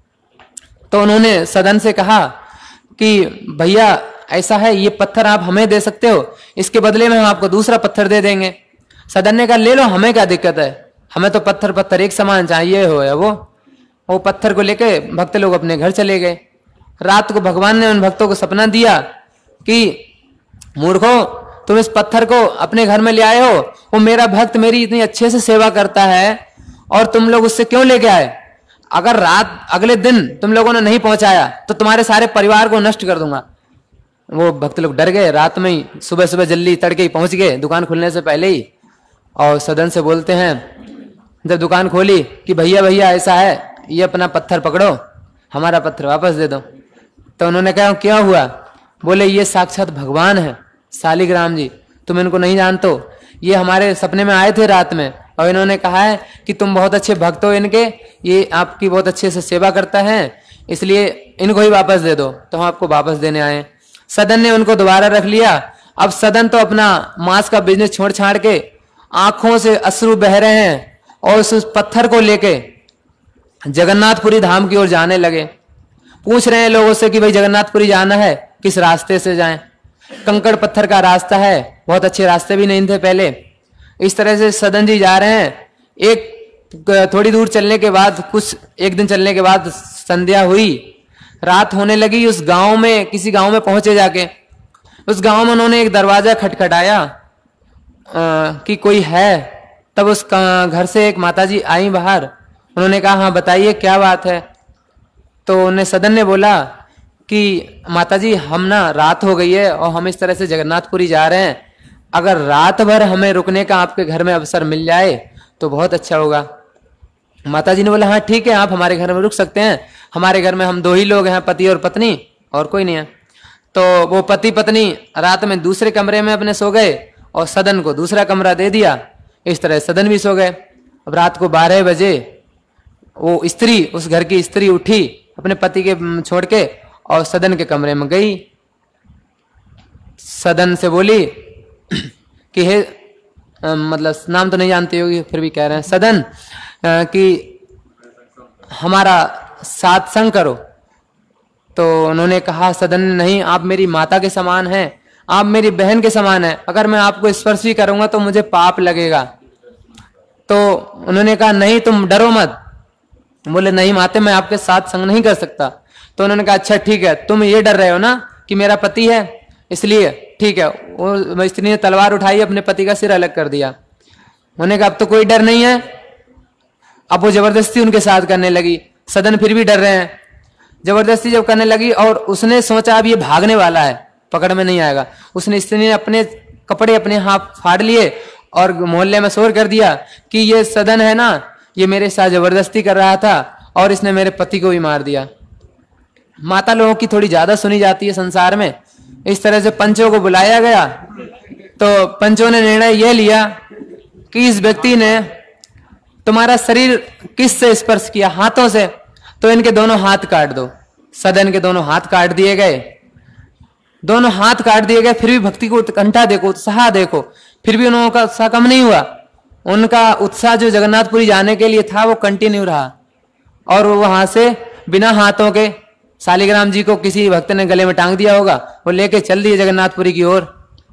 तो उन्होंने सदन से कहा कि भैया ऐसा है, ये पत्थर आप हमें दे सकते हो, इसके बदले में हम आपको दूसरा पत्थर दे देंगे। सदन ने कहा ले लो, हमें क्या दिक्कत है, हमें तो पत्थर पत्थर एक समान चाहिए हो या वो वो पत्थर को लेके भक्त लोग अपने घर चले गए। रात को भगवान ने उन भक्तों को सपना दिया कि मूर्खों, तुम इस पत्थर को अपने घर में ले आए हो, वो मेरा भक्त मेरी इतनी अच्छे से सेवा करता है और तुम लोग उससे क्यों लेके आए? अगर रात अगले दिन तुम लोगों ने नहीं पहुंचाया तो तुम्हारे सारे परिवार को नष्ट कर दूंगा। वो भक्त लोग डर गए, रात में ही सुबह सुबह जल्दी तड़के ही पहुंच गए दुकान खुलने से पहले ही, और सदन से बोलते हैं, जब दुकान खोली कि भैया भैया ऐसा है, ये अपना पत्थर पकड़ो, हमारा पत्थर वापस दे दो। तो उन्होंने कहा क्या हुआ? बोले ये साक्षात भगवान है शालिग्राम जी, तुम इनको नहीं जानते, ये हमारे सपने में आए थे रात में और इन्होंने कहा है कि तुम बहुत अच्छे भक्त हो इनके, ये आपकी बहुत अच्छे से सेवा करता है, इसलिए इनको ही वापस दे दो। तो हम आपको वापस देने आए। सदन ने उनको दोबारा रख लिया। अब सदन तो अपना मांस का बिजनेस छोड़ छाड़ के आंखों से अश्रु बह रहे हैं और उस पत्थर को लेके जगन्नाथपुरी धाम की ओर जाने लगे। पूछ रहे हैं लोगों से कि भाई जगन्नाथपुरी जाना है, किस रास्ते से जाएं? कंकड़ पत्थर का रास्ता है, बहुत अच्छे रास्ते भी नहीं थे पहले। इस तरह से सदन जी जा रहे हैं। एक थोड़ी दूर चलने के बाद, कुछ एक दिन चलने के बाद संध्या हुई, रात होने लगी। उस गांव में, किसी गांव में पहुंचे जाके, उस गांव में उन्होंने एक दरवाजा खटखटाया कि कोई है। तब उस घर से एक माताजी आई बाहर। उन्होंने कहा हाँ बताइए क्या बात है? तो उन्हें सदन ने बोला कि माताजी हम ना, रात हो गई है और हम इस तरह से जगन्नाथपुरी जा रहे हैं, अगर रात भर हमें रुकने का आपके घर में अवसर मिल जाए तो बहुत अच्छा होगा। माताजी ने बोला हाँ ठीक है, आप हमारे घर में रुक सकते हैं, हमारे घर में हम दो ही लोग हैं, पति और पत्नी, और कोई नहीं है। तो वो पति पत्नी रात में दूसरे कमरे में अपने सो गए और सदन को दूसरा कमरा दे दिया। इस तरह सदन भी सो गए। अब रात को बारह बजे वो स्त्री, उस घर की स्त्री उठी अपने पति के छोड़ के और सदन के कमरे में गई। सदन से बोली कि हे, मतलब नाम तो नहीं जानती होगी फिर भी कह रहे हैं, सदन कि हमारा सत्संग करो। तो उन्होंने कहा, सदन ने, नहीं आप मेरी माता के समान हैं, आप मेरी बहन के समान हैं, अगर मैं आपको स्पर्श भी करूंगा तो मुझे पाप लगेगा। तो उन्होंने कहा नहीं तुम डरो मत। बोले नहीं माते, मैं आपके साथ संग नहीं कर सकता। तो उन्होंने कहा अच्छा ठीक है, तुम ये डर रहे हो ना कि मेरा पति है, इसलिए ठीक है। वो स्त्री ने तलवार उठाई, अपने पति का सिर अलग कर दिया। उन्होंने कहा अब तो कोई डर नहीं है। अब वो जबरदस्ती उनके साथ करने लगी। सदन फिर भी डर रहे हैं। जबरदस्ती जब करने लगी और उसने सोचा अब ये भागने वाला है, पकड़ में नहीं आएगा, उसने स्त्री ने अपने कपड़े अपने हाथ फाड़ लिए और मोहल्ले में शोर कर दिया कि ये सदन है ना, ये मेरे साथ जबरदस्ती कर रहा था और इसने मेरे पति को भी मार दिया। माता लोगों की थोड़ी ज्यादा सुनी जाती है संसार में। इस तरह से पंचों को बुलाया गया। तो पंचों ने निर्णय यह लिया कि इस व्यक्ति ने तुम्हारा शरीर किस से स्पर्श किया? हाथों से, तो इनके दोनों हाथ काट दो। सदन के दोनों हाथ काट दिए गए। दोनों हाथ काट दिए गए। फिर भी भक्ति को उत्कंठा देखो, उत्साह देखो, फिर भी उन्होंने का उत्साह कम नहीं हुआ। उनका उत्साह जो जगन्नाथपुरी जाने के लिए था वो कंटिन्यू रहा। और वो वहां से बिना हाथों के, शालिग्राम जी को किसी भक्त ने गले में टांग दिया होगा, वो लेके चल दिए जगन्नाथपुरी की ओर।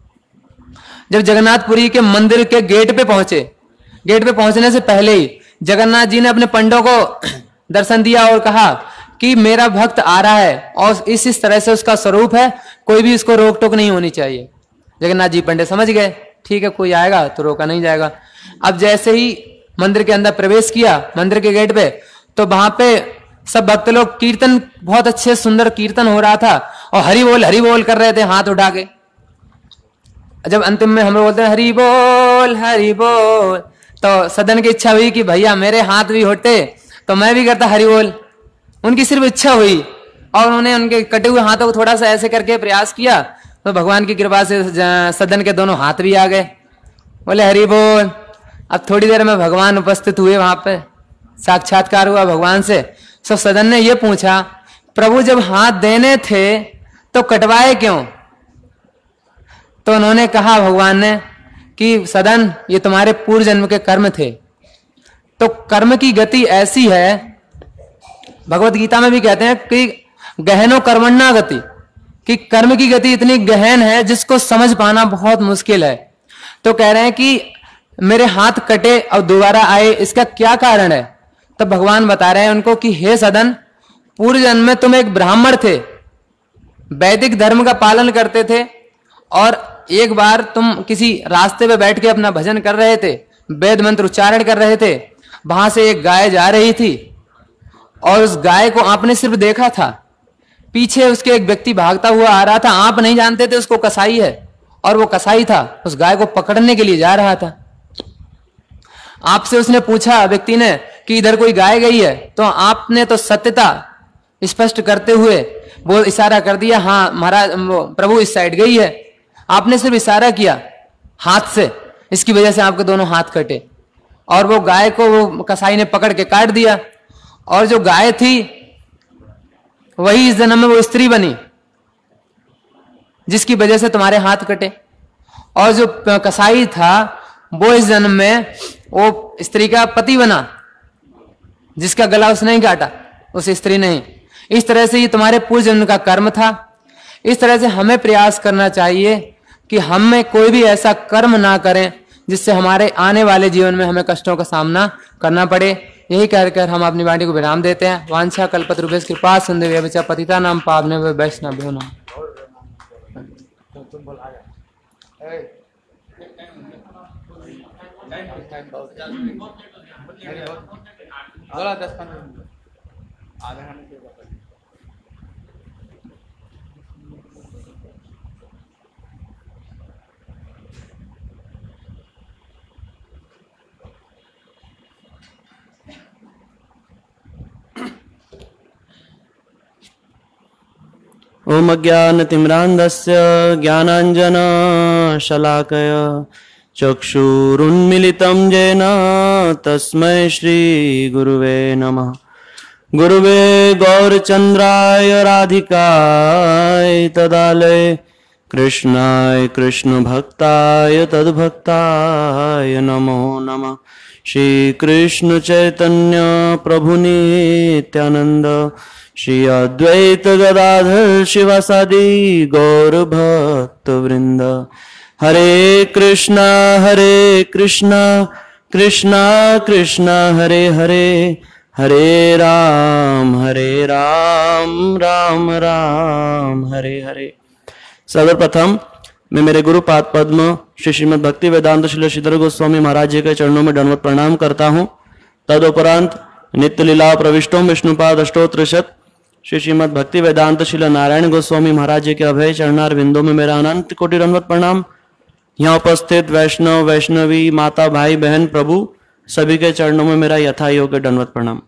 जब जगन्नाथपुरी के मंदिर के गेट पे पहुंचे, गेट पे पहुंचने से पहले ही जगन्नाथ जी ने अपने पंडों को दर्शन दिया और कहा कि मेरा भक्त आ रहा है और इस इस तरह से उसका स्वरूप है, कोई भी इसको रोक टोक नहीं होनी चाहिए। जगन्नाथ जी पंडित समझ गए, ठीक है कोई आएगा तो रोका नहीं जाएगा। अब जैसे ही मंदिर के अंदर प्रवेश किया, मंदिर के गेट पे, तो वहां पे सब भक्त लोग कीर्तन, बहुत अच्छे सुंदर कीर्तन हो रहा था और हरि बोल हरि बोल कर रहे थे हाथ उठा के। जब अंतिम में हम लोग बोलते हैं हरि बोल हरि बोल, तो सदन की इच्छा हुई कि भैया मेरे हाथ भी होते तो मैं भी करता हरि बोल। उनकी सिर्फ इच्छा हुई और उन्होंने उनके कटे हुए हाथों को थोड़ा सा ऐसे करके प्रयास किया तो भगवान की कृपा से सदन के दोनों हाथ भी आ गए। बोले हरि बोल। अब थोड़ी देर में भगवान उपस्थित हुए, वहां पे साक्षात्कार हुआ भगवान से। सब सदन ने ये पूछा, प्रभु जब हाथ देने थे तो कटवाए क्यों? तो उन्होंने कहा भगवान ने कि सदन, ये तुम्हारे पूर्व जन्म के कर्म थे। तो कर्म की गति ऐसी है, भगवत गीता में भी कहते हैं कि गहनो कर्मण्णा गति, कि कर्म की गति इतनी गहन है जिसको समझ पाना बहुत मुश्किल है। तो कह रहे हैं कि मेरे हाथ कटे और दोबारा आए, इसका क्या कारण है? तब भगवान बता रहे हैं उनको कि हे सदन, पूर्व जन्म में तुम एक ब्राह्मण थे, वैदिक धर्म का पालन करते थे और एक बार तुम किसी रास्ते पे बैठ के अपना भजन कर रहे थे, वेद मंत्र उच्चारण कर रहे थे, वहां से एक गाय जा रही थी और उस गाय को आपने सिर्फ देखा था, पीछे उसके एक व्यक्ति भागता हुआ आ रहा था, आप नहीं जानते थे उसको कसाई है और वो कसाई था, उस गाय को पकड़ने के लिए जा रहा था। आपसे उसने पूछा व्यक्ति ने कि इधर कोई गाय गई है, तो आपने तो सत्यता स्पष्ट करते हुए वो इशारा कर दिया, हाँ महाराज प्रभु इस साइड गई है। आपने सिर्फ इशारा किया हाथ से, इसकी वजह से आपके दोनों हाथ कटे और वो गाय को वो कसाई ने पकड़ के काट दिया। और जो गाय थी वही इस जन्म में वो स्त्री बनी जिसकी वजह से तुम्हारे हाथ कटे, और जो कसाई था वो इस जन्म में वो स्त्री का पति बना जिसका गला उसने ही काटा, उस स्त्री ने ही। इस तरह से ये तुम्हारे पूर्व जन्म का कर्म था। इस तरह से हमें प्रयास करना चाहिए कि हम में कोई भी ऐसा कर्म ना करें जिससे हमारे आने वाले जीवन में हमें कष्टों का सामना करना पड़े। यही कहकर हम अपनी वाणी को विराम देते हैं। वांछा कल्पतरुभ्यश्च कृपा सिन्धुभ्यो पतिता नाम पावने वैष्णवभ्यो नमः। तुम बोल आ जा। बोला दस पंद्रह मिनट आधा घंटे ओम अज्ञानतिमिरान्धस्य ज्ञानाञ्जनशलाकय चक्षुरुन्मिलितं येन तस्मै श्रीगुरुवे नमः। गुरुवे गौरचन्द्राय राधिकाय तदालय कृष्णाय कृष्णभक्ताय तद्भक्ताय नमो नमः। श्रीकृष्ण चैतन्य प्रभु नित्यानंद श्री अद्वैत गदाधर शिवासादि गौर भक्त वृंद। हरे कृष्णा हरे कृष्णा कृष्णा कृष्णा हरे हरे हरे राम हरे राम राम राम हरे हरे। सर्वप्रथम मैं मेरे गुरु पाद पद्म श्री श्रीमद् भक्ति वेदांत श्री श्रीधर गोस्वामी महाराज जी के चरणों में दंडवत प्रणाम करता हूँ। तदुपरांत नित्य लीला प्रविष्टों विष्णुपाद अष्टोत्रिशत श्री श्रीमद् भक्ति वेदांत श्री नारायण गोस्वामी महाराज जी के अभय चरणार बिंदों में मेरा अनंत कोटि दंडवत प्रणाम। यहाँ उपस्थित वैष्णव वैष्णवी माता भाई बहन प्रभु सभी के चरणों में मेरा यथा योग्य दंडवत प्रणाम।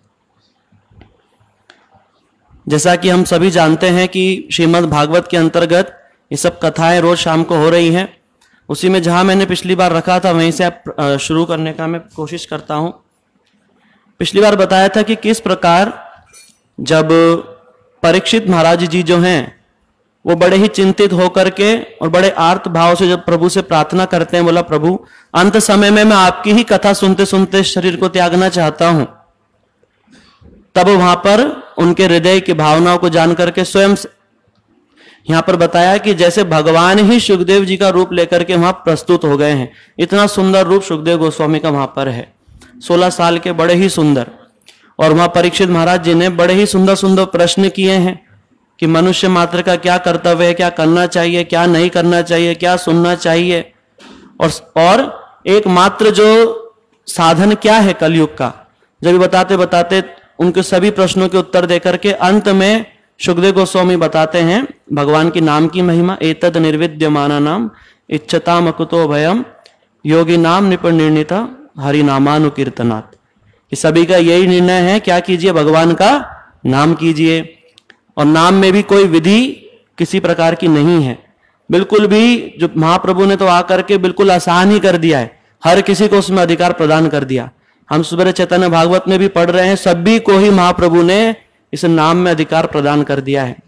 जैसा कि हम सभी जानते हैं कि श्रीमद् भागवत के अंतर्गत ये सब कथाएं रोज शाम को हो रही हैं। उसी में जहां मैंने पिछली बार रखा था वहीं से आप शुरू करने का मैं कोशिश करता हूं। पिछली बार बताया था कि किस प्रकार जब परीक्षित महाराज जी जो हैं वो बड़े ही चिंतित होकर के और बड़े आर्त भाव से जब प्रभु से प्रार्थना करते हैं, बोला प्रभु अंत समय में मैं आपकी ही कथा सुनते सुनते शरीर को त्यागना चाहता हूं, तब वहां पर उनके हृदय की भावनाओं को जान करके स्वयं यहां पर बताया कि जैसे भगवान ही सुखदेव जी का रूप लेकर के वहां प्रस्तुत हो गए हैं। इतना सुंदर रूप सुखदेव गोस्वामी का वहां पर है, सोलह साल के, बड़े ही सुंदर। और वहां परीक्षित महाराज जी ने बड़े ही सुंदर सुंदर प्रश्न किए हैं कि मनुष्य मात्र का क्या कर्तव्य है, क्या करना चाहिए, क्या नहीं करना चाहिए, क्या सुनना चाहिए, और और एकमात्र जो साधन क्या है कलयुग का। जब बताते बताते उनके सभी प्रश्नों के उत्तर देकर के अंत में सुखदेव गोस्वामी बताते हैं भगवान की नाम की महिमा। एतद निर्विद्यमाना नाम इच्छताम अकुतो भयम योगी नाम निपनिर्णित हरि नामानुकीर्तनात्। कि सभी का यही निर्णय है, क्या कीजिए, भगवान का नाम कीजिए। और नाम में भी कोई विधि किसी प्रकार की नहीं है, बिल्कुल भी। जो महाप्रभु ने तो आकर के बिल्कुल आसान ही कर दिया है, हर किसी को उसमें अधिकार प्रदान कर दिया। हम सुबह चैतन्य भागवत में भी पढ़ रहे हैं, सभी को ही महाप्रभु ने इस नाम में अधिकार प्रदान कर दिया है।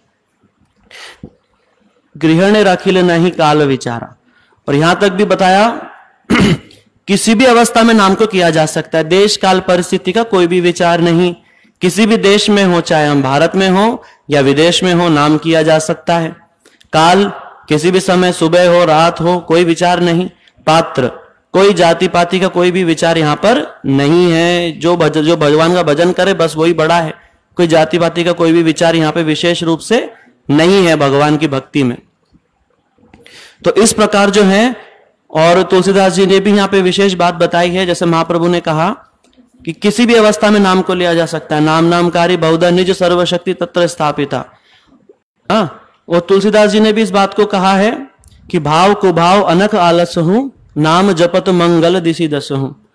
गृहणे रखिल नहीं काल विचारा। और यहां तक भी बताया किसी भी अवस्था में नाम को किया जा सकता है, देश काल परिस्थिति का कोई भी विचार नहीं। किसी भी देश में हो, चाहे हम भारत में हो या विदेश में हो, नाम किया जा सकता है। काल किसी भी समय, सुबह हो रात हो, कोई विचार नहीं। पात्र कोई जाति पाति का कोई भी विचार यहाँ पर नहीं है। जो भज, जो भगवान का भजन करे बस वही बड़ा है। कोई जाति पाति का कोई भी विचार यहाँ पे विशेष रूप से नहीं है भगवान की भक्ति में। तो इस प्रकार जो है, और तुलसीदास जी ने भी यहाँ पे विशेष बात बताई है, जैसे महाप्रभु ने कहा कि किसी भी अवस्था में नाम को लिया जा सकता है। नाम नामकारी बहुधा निज सर्वशक्ति तत्र स्थापिता। हाँ, और तुलसीदास जी ने भी इस बात को कहा है कि भाव को भाव अनख आलस हूं, नाम जपत मंगल दिशि दस हूं।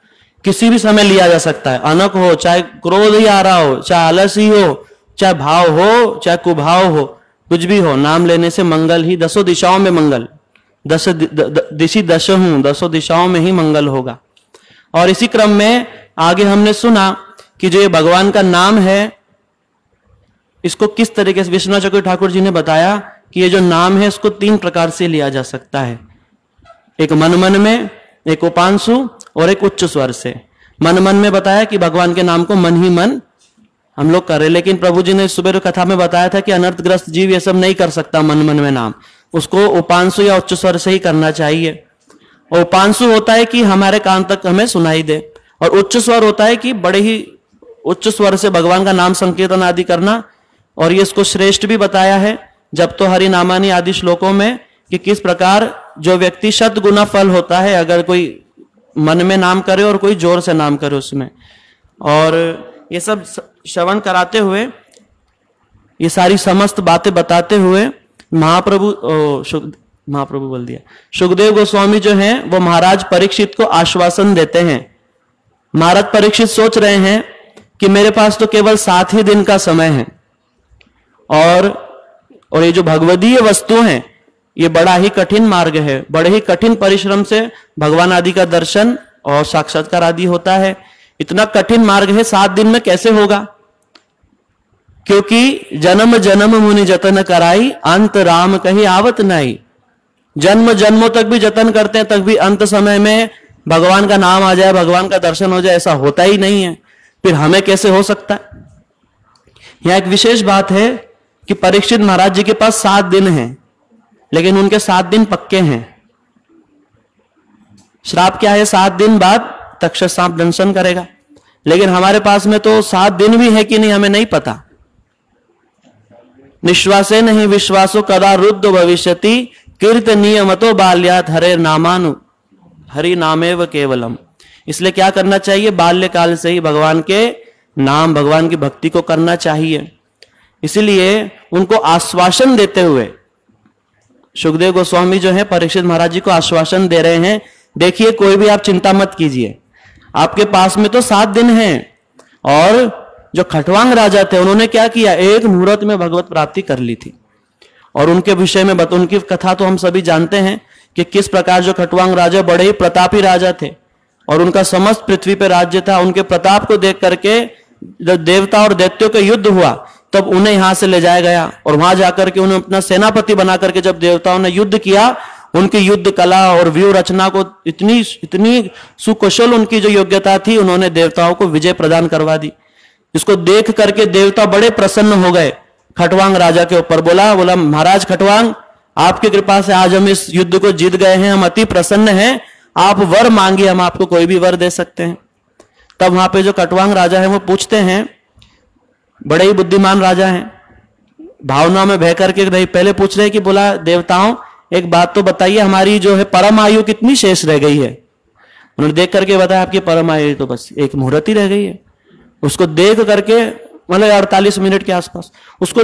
किसी भी समय लिया जा सकता है। अनक हो, चाहे क्रोध ही आ रहा हो, चाहे आलस ही हो, चाहे भाव हो, चाहे कुभाव हो, कुछ भी हो, नाम लेने से मंगल ही, दसों दिशाओं में मंगल, दस द, द, दिशि दश हूं, दसों दिशाओं में ही मंगल होगा। और इसी क्रम में आगे हमने सुना कि जो ये भगवान का नाम है, इसको किस तरीके से विश्वनाथ चक्रवर्ती ठाकुर जी ने बताया कि ये जो नाम है इसको तीन प्रकार से लिया जा सकता है। एक मन मन में, एक उपांशु और एक उच्च स्वर से। मन मन में बताया कि भगवान के नाम को मन ही मन हम लोग करें, लेकिन प्रभु जी ने सुबह कथा में बताया था कि अनर्थग्रस्त जीव ये सब नहीं कर सकता मन मन में नाम, उसको उपांशु या उच्च स्वर से ही करना चाहिए। और उपांशु होता है कि हमारे कान तक हमें सुनाई दे, और उच्च स्वर होता है कि बड़े ही उच्च स्वर से भगवान का नाम संकीर्तन आदि करना। और ये इसको श्रेष्ठ भी बताया है जब तो हरि नामानी आदि श्लोकों में कि किस प्रकार जो व्यक्ति शत गुना फल होता है अगर कोई मन में नाम करे और कोई जोर से नाम करे उसमें। और ये सब श्रवण कराते हुए, ये सारी समस्त बातें बताते हुए महाप्रभु महाप्रभु बोल दिया सुखदेव गोस्वामी जो हैं वो महाराज परीक्षित को आश्वासन देते हैं। महाराज परीक्षित सोच रहे हैं कि मेरे पास तो केवल सात ही दिन का समय है, और और ये जो भगवदीय वस्तु हैं ये बड़ा ही कठिन मार्ग है, बड़े ही कठिन परिश्रम से भगवान आदि का दर्शन और साक्षात्कार आदि होता है। इतना कठिन मार्ग है, सात दिन में कैसे होगा? क्योंकि जन्म जन्म मुनि जतन कराई, अंत राम कहीं आवत नहीं। जन्म जन्मों तक भी जतन करते हैं, तक भी अंत समय में भगवान का नाम आ जाए, भगवान का दर्शन हो जाए, ऐसा होता ही नहीं है। फिर हमें कैसे हो सकता है? यहां एक विशेष बात है कि परीक्षित महाराज जी के पास सात दिन हैं, लेकिन उनके सात दिन पक्के हैं। श्राप क्या है? सात दिन बाद तक्षक सांप दंशन करेगा। लेकिन हमारे पास में तो सात दिन भी है कि नहीं हमें नहीं पता। निश्वासे नहीं विश्वासो कदा रुद्ध भविष्यति, कीर्त नियमतो बाल्यात हरे नामानु हरि नामेव केवलम। इसलिए क्या करना चाहिए? बाल्यकाल से ही भगवान के नाम, भगवान की भक्ति को करना चाहिए। इसलिए उनको आश्वासन देते हुए सुखदेव गोस्वामी जो है परीक्षित महाराज जी को आश्वासन दे रहे हैं, देखिए कोई भी आप चिंता मत कीजिए, आपके पास में तो सात दिन हैं। और जो खटवांग राजा थे उन्होंने क्या किया? एक मुहूर्त में भगवत प्राप्ति कर ली थी। और उनके विषय में बता, उनकी कथा तो हम सभी जानते हैं कि किस प्रकार जो खटवांग राजा बड़े ही प्रतापी राजा थे और उनका समस्त पृथ्वी पर राज्य था। उनके प्रताप को देख करके जब देवता और दैत्यों का युद्ध हुआ तब उन्हें यहां से ले जाया गया, और वहां जाकर के उन्हें अपना सेनापति बना करके जब देवताओं ने युद्ध किया, उनकी युद्ध कला और व्यू रचना को इतनी इतनी सुकुशल उनकी जो योग्यता थी, उन्होंने देवताओं को विजय प्रदान करवा दी। इसको देख करके देवता बड़े प्रसन्न हो गए खटवांग राजा के ऊपर। बोला बोला महाराज खटवांग, आपकी कृपा से आज हम इस युद्ध को जीत गए हैं, हम अति प्रसन्न हैं, आप वर मांगिए, हम आपको कोई भी वर दे सकते हैं। तब वहां पे जो खटवांग राजा है वो पूछते हैं, बड़े ही बुद्धिमान राजा हैं, भावना में बह करके नहीं, पहले पूछ रहे हैं कि बोला देवताओं एक बात तो बताइए, हमारी जो है परम आयु कितनी शेष रह गई है? उन्होंने देख करके बताया आपकी परम आयु तो बस एक मुहूर्त ही रह गई है। उसको देख करके मतलब अड़तालीस मिनट के आसपास उसको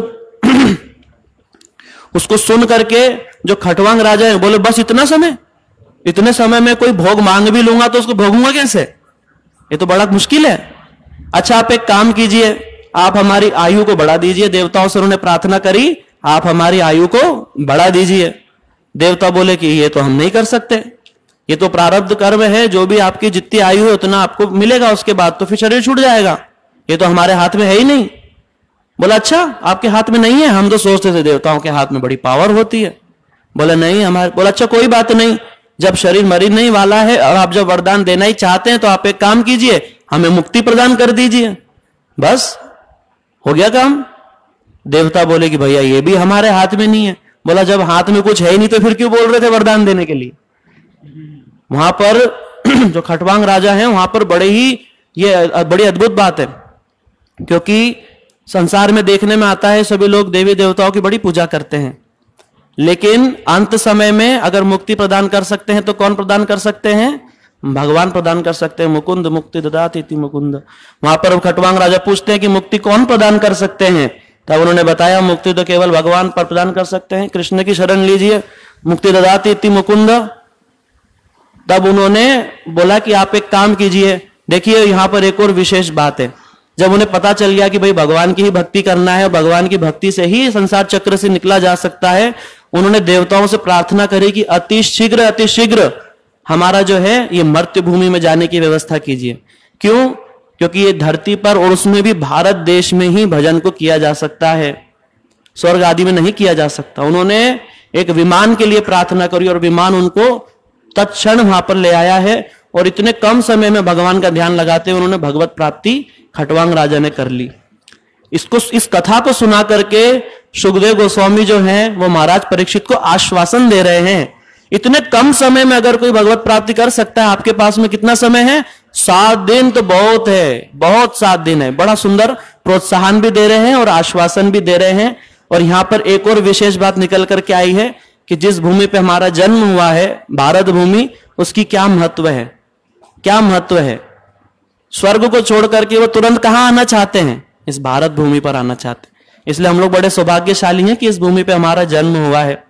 उसको सुन करके जो खटवांग राजा है बोले बस इतना समय, इतने समय में कोई भोग मांग भी लूंगा तो उसको भोगूंगा कैसे? ये तो बड़ा मुश्किल है। अच्छा आप एक काम कीजिए, आप हमारी आयु को बढ़ा दीजिए। देवताओं से उन्होंने प्रार्थना करी, आप हमारी आयु को बढ़ा दीजिए। देवता बोले कि ये तो हम नहीं कर सकते, ये तो प्रारब्ध कर्म है, जो भी आपकी जितनी आयु है उतना आपको मिलेगा, उसके बाद तो फिर शरीर छूट जाएगा, ये तो हमारे हाथ में है ही नहीं। बोला अच्छा आपके हाथ में नहीं है? हम तो सोचते थे देवताओं के हाथ में बड़ी पावर होती है। बोला नहीं हमारे। बोला अच्छा कोई बात नहीं, जब शरीर मरीने नहीं वाला है और आप जब वरदान देना ही चाहते हैं तो आप एक काम कीजिए, हमें मुक्ति प्रदान कर दीजिए, बस हो गया काम। देवता बोले कि भैया ये भी हमारे हाथ में नहीं है। बोला जब हाथ में कुछ है ही नहीं तो फिर क्यों बोल रहे थे वरदान देने के लिए? वहां पर जो खटवांग राजा हैं वहां पर बड़े ही ये बड़ी अद्भुत बात है, क्योंकि संसार में देखने में आता है सभी लोग देवी देवताओं की बड़ी पूजा करते हैं, लेकिन अंत समय में अगर मुक्ति प्रदान कर सकते हैं तो कौन प्रदान कर सकते हैं? भगवान प्रदान कर सकते हैं। मुकुंद मुक्ति ददाति इति मुकुंद। वहां पर खटवांग राजा पूछते हैं कि मुक्ति कौन प्रदान कर सकते हैं? तब उन्होंने बताया मुक्ति तो केवल भगवान पर प्रदान कर सकते हैं, कृष्ण की शरण लीजिए, मुक्ति ददाति इति मुकुंद। तब उन्होंने बोला कि आप एक काम कीजिए, देखिए यहां पर एक और विशेष बात है, जब उन्हें पता चल गया कि भाई भगवान की ही भक्ति करना है और भगवान की भक्ति से ही संसार चक्र से निकला जा सकता है, उन्होंने देवताओं से प्रार्थना करी कि अति शीघ्र अति शीघ्र हमारा जो है ये मर्त्य भूमि में जाने की व्यवस्था कीजिए। क्यों? क्योंकि ये धरती पर और उसमें भी भारत देश में ही भजन को किया जा सकता है, स्वर्ग आदि में नहीं किया जा सकता। उन्होंने एक विमान के लिए प्रार्थना करी और विमान उनको तत्क्षण वहां पर ले आया है और इतने कम समय में भगवान का ध्यान लगाते हुए उन्होंने भगवत प्राप्ति खटवांग राजा ने कर ली। इसको इस कथा को सुना करके सुखदेव गोस्वामी जो हैं वो महाराज परीक्षित को आश्वासन दे रहे हैं, इतने कम समय में अगर कोई भगवत प्राप्ति कर सकता है, आपके पास में कितना समय है? सात दिन तो बहुत है, बहुत सात दिन है। बड़ा सुंदर प्रोत्साहन भी दे रहे हैं और आश्वासन भी दे रहे हैं। और यहां पर एक और विशेष बात निकल करके आई है कि जिस भूमि पे हमारा जन्म हुआ है, भारत भूमि, उसकी क्या महत्व है, क्या महत्व है। स्वर्ग को छोड़ करके वो तुरंत कहां आना चाहते हैं? इस भारत भूमि पर आना चाहते हैं। इसलिए हम लोग बड़े सौभाग्यशाली हैं कि इस भूमि पे हमारा जन्म हुआ है।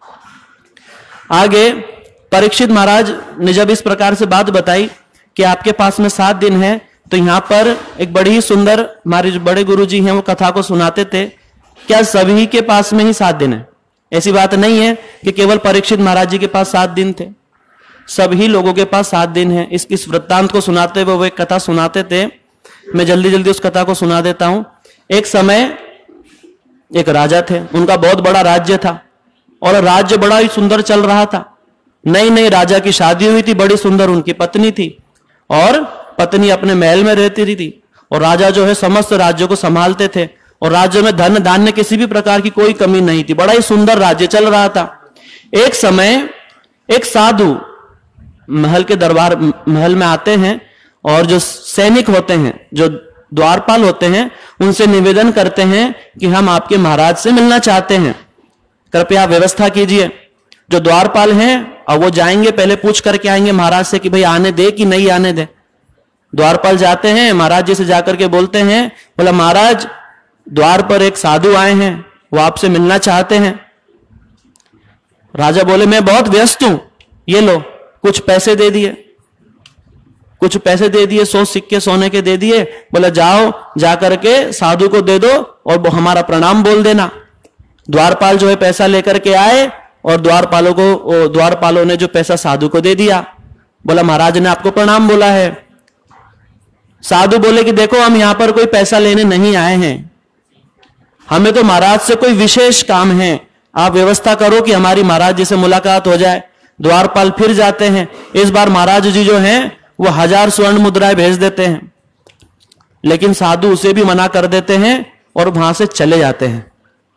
आगे परीक्षित महाराज ने जब इस प्रकार से बात बताई कि आपके पास में सात दिन है, तो यहां पर एक बड़ी ही सुंदर हमारे जो बड़े गुरु जी हैं वो कथा को सुनाते थे। क्या सभी के पास में ही सात दिन है? ऐसी बात नहीं है कि केवल परीक्षित महाराज जी के पास सात दिन थे, सभी लोगों के पास सात दिन है। इस इस वृत्तांत को सुनाते हुए वो एक कथा सुनाते थे। मैं जल्दी जल्दी उस कथा को सुना देता हूं। एक समय एक राजा थे, उनका बहुत बड़ा राज्य था और राज्य बड़ा ही सुंदर चल रहा था। नई नई राजा की शादी हुई थी, बड़ी सुंदर उनकी पत्नी थी और पत्नी अपने महल में रहती थी और राजा जो है समस्त राज्य को संभालते थे और राज्य में धन धान्य किसी भी प्रकार की कोई कमी नहीं थी। बड़ा ही सुंदर राज्य चल रहा था। एक समय एक साधु महल के दरबार महल में आते हैं और जो सैनिक होते हैं, जो द्वारपाल होते हैं, उनसे निवेदन करते हैं कि हम आपके महाराज से मिलना चाहते हैं, कृपया व्यवस्था कीजिए। जो द्वारपाल हैं और वो जाएंगे, पहले पूछ करके आएंगे महाराज से कि भाई आने दे कि नहीं आने दे। द्वारपाल जाते हैं, महाराज जी से जाकर के बोलते हैं, बोला महाराज द्वार पर एक साधु आए हैं, वो आपसे मिलना चाहते हैं। राजा बोले मैं बहुत व्यस्त हूं, ये लो कुछ पैसे दे दिए, कुछ पैसे दे दिए, सौ सिक्के सोने के दे दिए। बोला जाओ जाकर के साधु को दे दो और वो हमारा प्रणाम बोल देना। द्वारपाल जो है पैसा लेकर के आए और द्वारपालों को द्वारपालों ने जो पैसा साधु को दे दिया। बोला महाराज ने आपको प्रणाम बोला है। साधु बोले कि देखो हम यहां पर कोई पैसा लेने नहीं आए हैं, हमें तो महाराज से कोई विशेष काम है, आप व्यवस्था करो कि हमारी महाराज जी से मुलाकात हो जाए। द्वारपाल फिर जाते हैं। इस बार महाराज जी जो हैं वो हजार स्वर्ण मुद्राएं भेज देते हैं, लेकिन साधु उसे भी मना कर देते हैं और वहां से चले जाते हैं।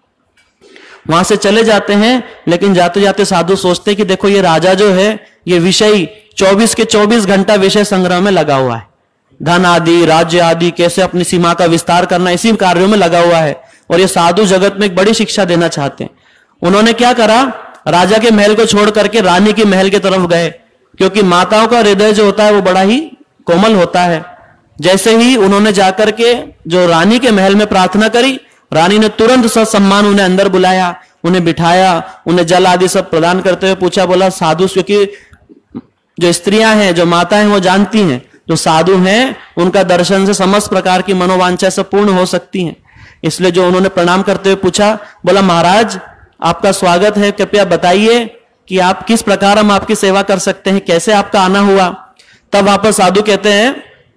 वहां से चले जाते हैं, लेकिन जाते जाते साधु सोचते कि देखो ये राजा जो है ये विषय चौबीस के चौबीस घंटा विषय संग्रह में लगा हुआ है, धन आदि राज्य आदि कैसे अपनी सीमा का विस्तार करना, इसी कार्यों में लगा हुआ है। और ये साधु जगत में एक बड़ी शिक्षा देना चाहते हैं। उन्होंने क्या करा, राजा के महल को छोड़ करके रानी के महल की तरफ गए, क्योंकि माताओं का हृदय जो होता है वो बड़ा ही कोमल होता है। जैसे ही उन्होंने जाकर के जो रानी के महल में प्रार्थना करी, रानी ने तुरंत सम्मान उन्हें अंदर बुलाया, उन्हें बिठाया, उन्हें जल आदि सब प्रदान करते हुए पूछा, बोला साधु, क्योंकि जो स्त्रियां हैं, जो माताएं हैं, वो जानती हैं जो साधु हैं उनका दर्शन से समस्त प्रकार की मनोवांछा सब पूर्ण हो सकती हैं। इसलिए जो उन्होंने प्रणाम करते हुए पूछा, बोला महाराज आपका स्वागत है, कृपया बताइए कि आप किस प्रकार हम आपकी सेवा कर सकते हैं, कैसे आपका आना हुआ। तब वहां पर साधु कहते हैं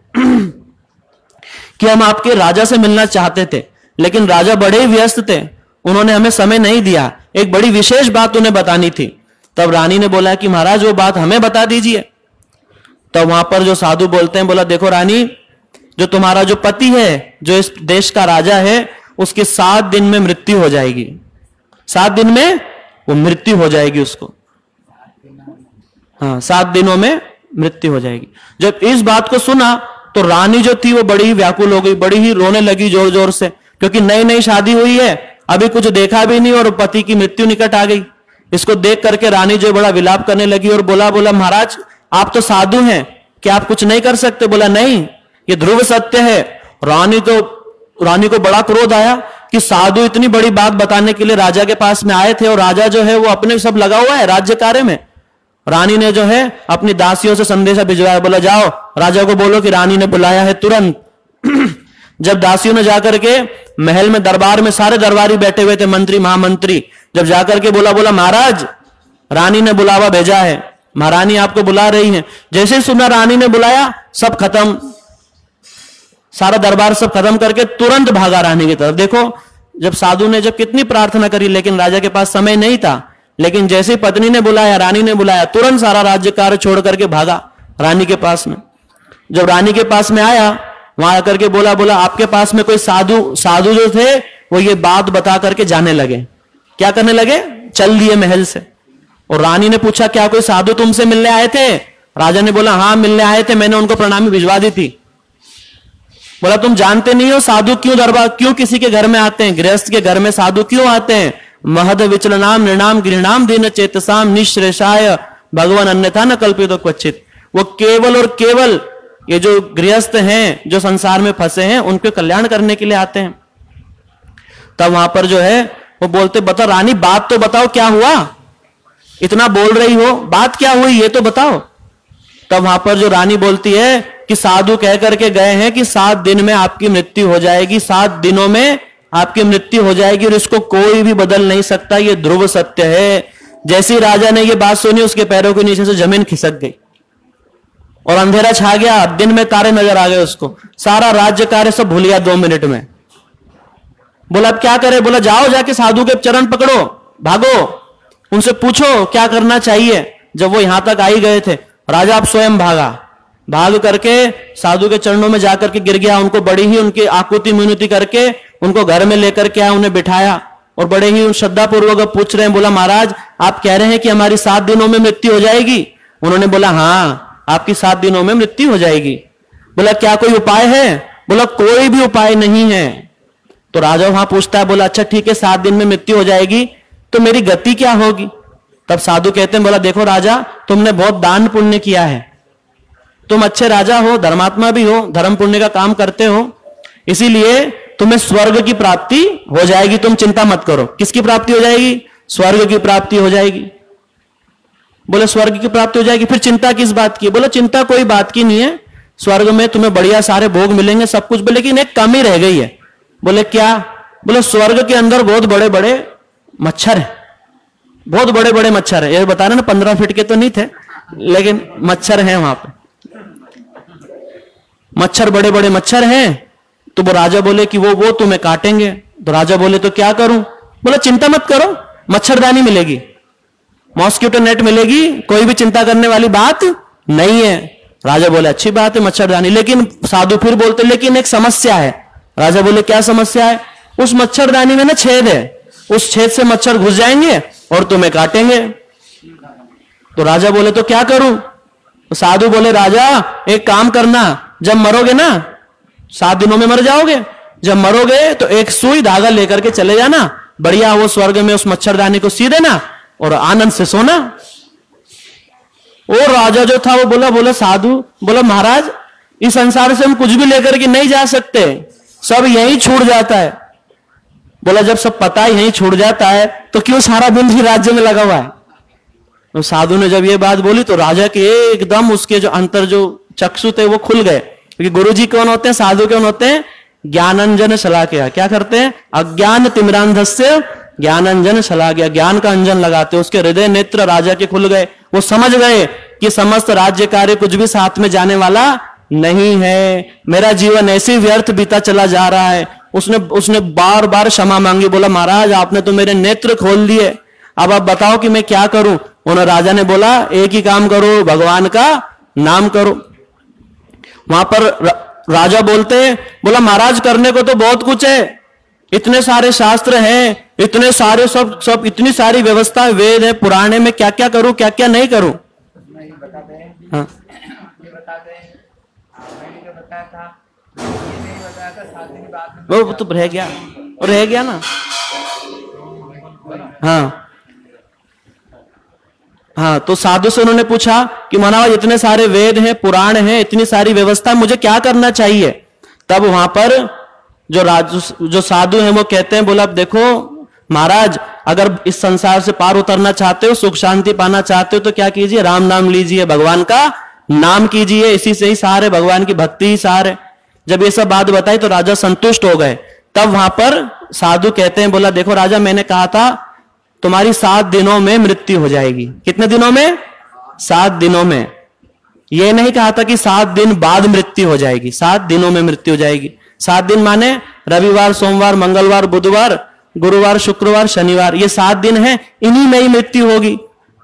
कि हम आपके राजा से मिलना चाहते थे, लेकिन राजा बड़े ही व्यस्त थे, उन्होंने हमें समय नहीं दिया, एक बड़ी विशेष बात उन्हें बतानी थी। तब रानी ने बोला कि महाराज वो बात हमें बता दीजिए। तब वहां पर जो साधु बोलते हैं, बोला देखो रानी, जो तुम्हारा जो पति है, जो इस देश का राजा है, उसकी सात दिन में मृत्यु हो जाएगी, सात दिन में वो मृत्यु हो जाएगी उसको, हाँ सात दिनों में मृत्यु हो जाएगी। जब इस बात को सुना तो रानी जो थी वो बड़ी ही व्याकुल हो गई, बड़ी ही रोने लगी जोर जोर से, क्योंकि नई नई शादी हुई है, अभी कुछ देखा भी नहीं और पति की मृत्यु निकट आ गई। इसको देख करके रानी जो बड़ा विलाप करने लगी और बोला बोला महाराज आप तो साधु हैं, क्या आप कुछ नहीं कर सकते? बोला नहीं, ये ध्रुव सत्य है। रानी तो रानी को बड़ा क्रोध आया कि साधु इतनी बड़ी बात बताने के लिए राजा के पास में आए थे और राजा जो है वो अपने सब लगा हुआ है राज्य कार्य में, रानी ने जो है अपनी दासियों से संदेशा भिजवाया, बोला जाओ राजा को बोलो कि रानी ने बुलाया है तुरंत। जब दासियों ने जाकर के महल में दरबार में सारे दरबारी बैठे हुए थे, मंत्री महामंत्री, जब जाकर के बोला बोला महाराज रानी ने बुलावा भेजा है, महारानी आपको बुला रही है। जैसे ही सुना रानी ने बुलाया, सब खत्म, सारा दरबार सब खत्म करके तुरंत भागा रानी की तरफ। देखो जब साधु ने जब कितनी प्रार्थना करी, लेकिन राजा के पास समय नहीं था, लेकिन जैसे पत्नी ने बुलाया, रानी ने बुलाया, तुरंत सारा राज्य कार्य छोड़ करके भागा रानी के पास में। जब रानी के पास में आया, वहां आकर के बोला बोला आपके पास में कोई साधु साधु जो थे वो ये बात बता करके जाने लगे। क्या करने लगे? चल दिए महल से। और रानी ने पूछा क्या कोई साधु तुमसे मिलने आए थे? राजा ने बोला हाँ मिलने आए थे, मैंने उनको प्रणामी भिजवा दी थी। बोला तुम जानते नहीं हो साधु क्यों दरबार क्यों किसी के घर में आते हैं, गृहस्थ के घर में साधु क्यों आते हैं? महद विचलनाम निर्णाम गृहणाम दीन चेतसाम निश्रेषाय भगवान अन्यथा न कल्पितो क्वचित। वो केवल और केवल ये जो गृहस्थ हैं जो संसार में फंसे हैं उनके कल्याण करने के लिए आते हैं। तब वहां पर जो है वो बोलते बताओ रानी बात तो बताओ क्या हुआ, इतना बोल रही हो, बात क्या हुई ये तो बताओ। तब वहां पर जो रानी बोलती है कि साधु कह करके गए हैं कि सात दिन में आपकी मृत्यु हो जाएगी, सात दिनों में आपकी मृत्यु हो जाएगी और इसको कोई भी बदल नहीं सकता, ये ध्रुव सत्य है। जैसे ही राजा ने ये बात सुनी उसके पैरों के नीचे से जमीन खिसक गई और अंधेरा छा गया, दिन में तारे नजर आ गए उसको, सारा राज्य कार्य सब भूल गया दो मिनट में। बोला अब क्या करे? बोला जाओ जाके साधु के चरण पकड़ो, भागो, उनसे पूछो क्या करना चाहिए। जब वो यहां तक आई गए थे, राजा अब स्वयं भागा, भाग करके साधु के चरणों में जाकर के गिर गया, उनको बड़ी ही उनकी आकुति मिनती करके उनको घर में लेकर के आया, उन्हें बिठाया और बड़े ही श्रद्धा पूर्वक पूछ रहे हैं, बोला महाराज आप कह रहे हैं कि हमारी सात दिनों में मृत्यु हो जाएगी? उन्होंने बोला हाँ आपकी सात दिनों में मृत्यु हो जाएगी। बोला क्या कोई उपाय है? बोला कोई भी उपाय नहीं है। तो राजा वहां पूछता है, बोला अच्छा ठीक है सात दिन में मृत्यु हो जाएगी तो मेरी गति क्या होगी? तब साधु कहते हैं, बोला देखो राजा तुमने बहुत दान पुण्य किया है, तुम अच्छे राजा हो, धर्मात्मा भी हो, धर्म पुण्य का काम करते हो, इसीलिए तुम्हें स्वर्ग की प्राप्ति हो जाएगी, तुम चिंता मत करो। किसकी प्राप्ति हो जाएगी? स्वर्ग की प्राप्ति हो जाएगी। बोले स्वर्ग की प्राप्ति हो जाएगी, फिर चिंता किस बात की? बोले चिंता कोई बात की नहीं है, स्वर्ग में तुम्हें बढ़िया सारे भोग मिलेंगे सब कुछ, लेकिन एक कमी रह गई है। बोले क्या? बोले स्वर्ग के अंदर बहुत बड़े बड़े मच्छर है, बहुत बड़े बड़े मच्छर है। ये बता रहे ना पंद्रह फीट के तो नहीं थे, लेकिन मच्छर हैं वहां पे, मच्छर बड़े बड़े मच्छर हैं। तो वो राजा बोले कि वो वो तुम्हें काटेंगे। तो राजा बोले तो क्या करूं? बोले चिंता मत करो, मच्छरदानी मिलेगी, मॉस्किटो नेट मिलेगी, कोई भी चिंता करने वाली बात नहीं है। राजा बोले अच्छी बात है मच्छरदानी, लेकिन साधु फिर बोलते लेकिन एक समस्या है। राजा बोले क्या समस्या है? उस मच्छरदानी में ना छेद है, उस छेद से मच्छर घुस जाएंगे और तुम्हें काटेंगे। तो राजा बोले तो क्या करूं? तो साधु बोले राजा एक काम करना, जब मरोगे ना सात दिनों में मर जाओगे, जब मरोगे तो एक सुई धागा लेकर के चले जाना, बढ़िया वो स्वर्ग में उस मच्छरदानी को सी देना और आनंद से सोना। और राजा जो था वो बोला बोला साधु बोला महाराज इस संसार से हम कुछ भी लेकर के नहीं जा सकते, सब यहीं छूट जाता है। बोला जब सब पता ही यहीं छूट जाता है तो क्यों सारा दिन भी राज्य में लगा हुआ है? तो साधु ने जब ये बात बोली तो राजा के एकदम उसके जो अंतर जो चक्षु थे वो खुल गए, क्योंकि गुरु जी कौन होते हैं? साधु कौन होते हैं? ज्ञानंजन शलाकया। क्या करते हैं? अज्ञान तिमिरांधस्य ज्ञानंजन शलाकया, ज्ञान का अंजन लगाते। उसके हृदय नेत्र राजा के खुल गए, वो समझ गए कि समस्त राज्य कार्य कुछ भी साथ में जाने वाला नहीं है, मेरा जीवन ऐसे व्यर्थ बीता चला जा रहा है। उसने उसने बार बार क्षमा मांगी, बोला महाराज आपने तो मेरे नेत्र खोल दिए, अब आप बताओ कि मैं क्या करूं? उन्होंने राजा ने बोला एक ही काम करो, भगवान का नाम करो। वहां पर राजा बोलते बोला महाराज करने को तो बहुत कुछ है, इतने सारे शास्त्र हैं, इतने सारे सब सब इतनी सारी व्यवस्था वेद है पुराने में, क्या क्या करूं क्या क्या नहीं करूं? हाँ ये बता दें, मैंने जो बताया था ये नहीं बताया था, सात दिन बाद में वो तो रह गया और रह गया ना। हाँ हाँ तो साधु से उन्होंने पूछा कि महाराज इतने सारे वेद हैं पुराण हैं, इतनी सारी व्यवस्था, मुझे क्या करना चाहिए? तब वहां पर जो राज जो साधु हैं वो कहते हैं, बोला अब देखो महाराज अगर इस संसार से पार उतरना चाहते हो, सुख शांति पाना चाहते हो, तो क्या कीजिए, राम नाम लीजिए, भगवान का नाम कीजिए, इसी से ही सारे, भगवान की भक्ति ही सार है। जब ये सब बात बताई तो राजा संतुष्ट हो गए। तब वहां पर साधु कहते हैं, बोला देखो राजा, मैंने कहा था तुम्हारी सात दिनों में मृत्यु हो जाएगी। कितने दिनों में? सात दिनों में। यह नहीं कहा था कि सात दिन बाद मृत्यु हो जाएगी, सात दिनों में मृत्यु हो जाएगी। सात दिन माने रविवार, सोमवार, मंगलवार, बुधवार, गुरुवार, शुक्रवार, शनिवार, ये सात दिन हैं, इन्हीं में ही मृत्यु होगी।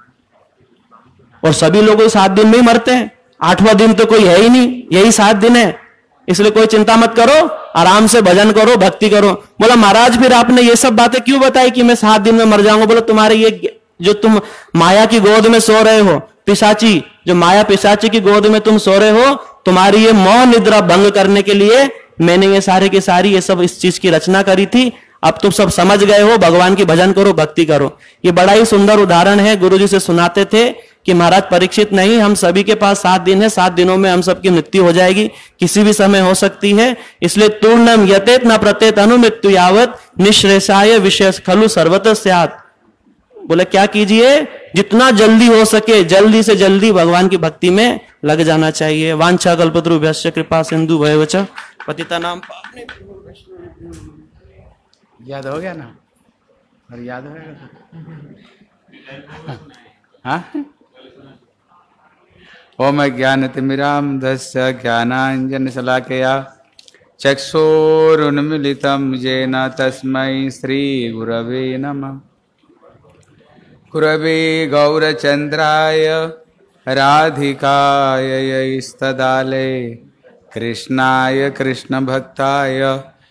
और सभी लोग सात दिन में ही मरते हैं, आठवां दिन तो कोई है ही नहीं, यही सात दिन है। इसलिए कोई चिंता मत करो, आराम से भजन करो, भक्ति करो। बोला महाराज फिर आपने ये सब बातें क्यों बताई कि मैं सात दिन में मर जाऊंगा? बोला तुम्हारे ये जो तुम माया की गोद में सो रहे हो, पिशाची, जो माया पिशाची की गोद में तुम सो रहे हो, तुम्हारी ये मौन निद्रा भंग करने के लिए मैंने ये सारे की सारी ये सब इस चीज की रचना करी थी। अब तुम सब समझ गए हो, भगवान की भजन करो, भक्ति करो। ये बड़ा ही सुंदर उदाहरण है। गुरु जी से सुनाते थे कि महाराज परीक्षित नहीं, हम सभी के पास सात दिन है, सात दिनों में हम सबकी मृत्यु हो जाएगी, किसी भी समय हो सकती है। इसलिए तूर्णम यतेत न प्रत्येत अनुमृत्यु यावत निश्रेषाय विशेष खलु सर्वतः स्यात्। बोले क्या कीजिए, जितना जल्दी हो सके जल्दी से जल्दी भगवान की भक्ति में लग जाना चाहिए। वांछा कल्पतरुभ्यश्च कृपा सिंधु भयवच पतितानां पावने। याद हो गया ना? और याद होगा? हाँ? ओम ज्ञानतिमिरान्धस्य ज्ञानाञ्जनशलाकया चक्षुरुन्मीलितं येन तस्मै श्रीगुरवे नमः। गुरवे गौरचन्द्राय राधिकाय स्तदाले कृष्णाय कृष्णभक्ताय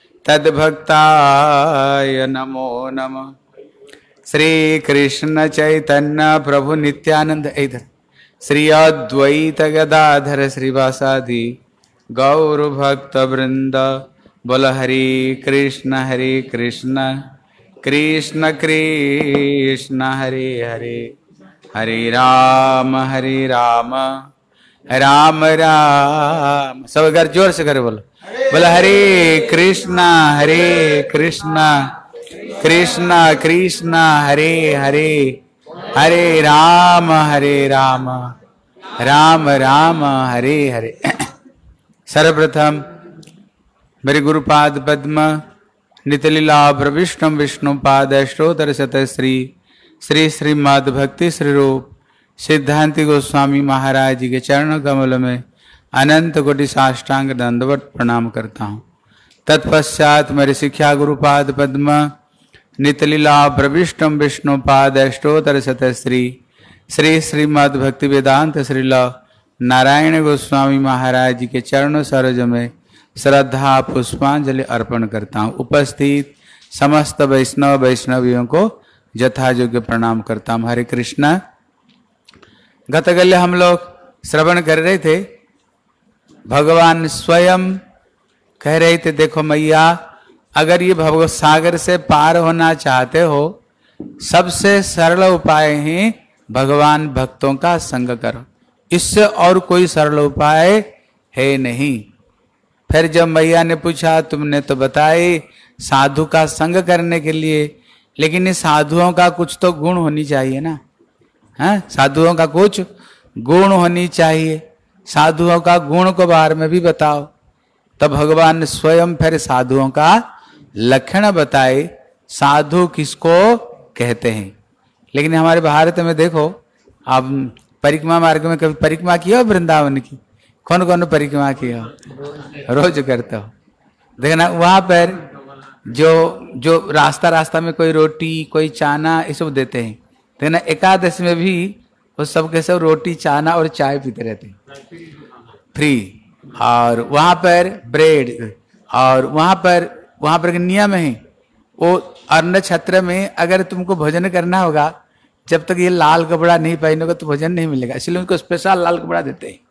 तद्भक्ताय नमो नमः। श्री कृष्ण चैतन्य प्रभु नित्यानंद, इधर श्री अद्वैत गदाधर श्रीवासादि गौर भक्त वृंद। बोल हरे कृष्ण हरे कृष्ण कृष्ण कृष्ण हरे हरे, हरे राम हरे राम राम राम। सब अगर जोर से करे बोलो, बोला हरे कृष्णा हरे कृष्णा कृष्णा कृष्णा हरे हरे, हरे राम हरे राम राम राम हरे हरे। सर्वप्रथम मेरे गुरुपाद पद्म नितलीला प्रविष्णु विष्णुपाद अष्टोत्तर शत श्री श्री श्रीमद् भक्ति श्री रूप सिद्धांति गोस्वामी महाराज जी के चरण कमल में अनंत कोटि साष्टांग दंडवत प्रणाम करता हूँ। तत्पश्चात मेरे शिक्षा गुरुपाद पद्म नितलीला प्रविष्टम विष्णुपाद अष्टोत्तर शत श्री श्री श्रीमद् भक्ति वेदांत श्रील नारायण गोस्वामी महाराज जी के चरण सरोज में श्रद्धा पुष्पांजलि अर्पण करता हूँ। उपस्थित समस्त वैष्णव वैष्णवियों को यथायोग्य प्रणाम करता हूँ। हरे कृष्णा। गतगल्य हम लोग श्रवण कर रहे थे, भगवान स्वयं कह रहे थे देखो मैया, अगर ये भगवत सागर से पार होना चाहते हो, सबसे सरल उपाय है भगवान भक्तों का संग करो, इससे और कोई सरल उपाय है नहीं। फिर जब मैया ने पूछा तुमने तो बताए साधु का संग करने के लिए, लेकिन इस साधुओं का कुछ तो गुण होनी चाहिए ना, हैं? साधुओं का कुछ गुण होनी चाहिए, साधुओं का गुण को बाहर में भी बताओ। तब भगवान स्वयं फिर साधुओं का लक्षण बताए, साधु किसको कहते हैं। लेकिन हमारे भारत में देखो, आप परिक्रमा मार्ग में कभी परिक्रमा किया हो वृंदावन की? कौन कौन परिक्रमा किया हो? रोज करते हो। देखना वहां पर जो जो रास्ता रास्ता में कोई रोटी कोई चाना ये सब देते हैं। देखना एकादशी में भी वो सब के सब रोटी चाना और चाय पीते रहते हैं फ्री। और वहां पर ब्रेड, और वहां पर वहां पर नियम है, वो अन्न छत्र में अगर तुमको भोजन करना होगा, जब तक ये लाल कपड़ा नहीं पहनोगे तो भोजन नहीं मिलेगा, इसलिए उनको स्पेशल लाल कपड़ा देते हैं।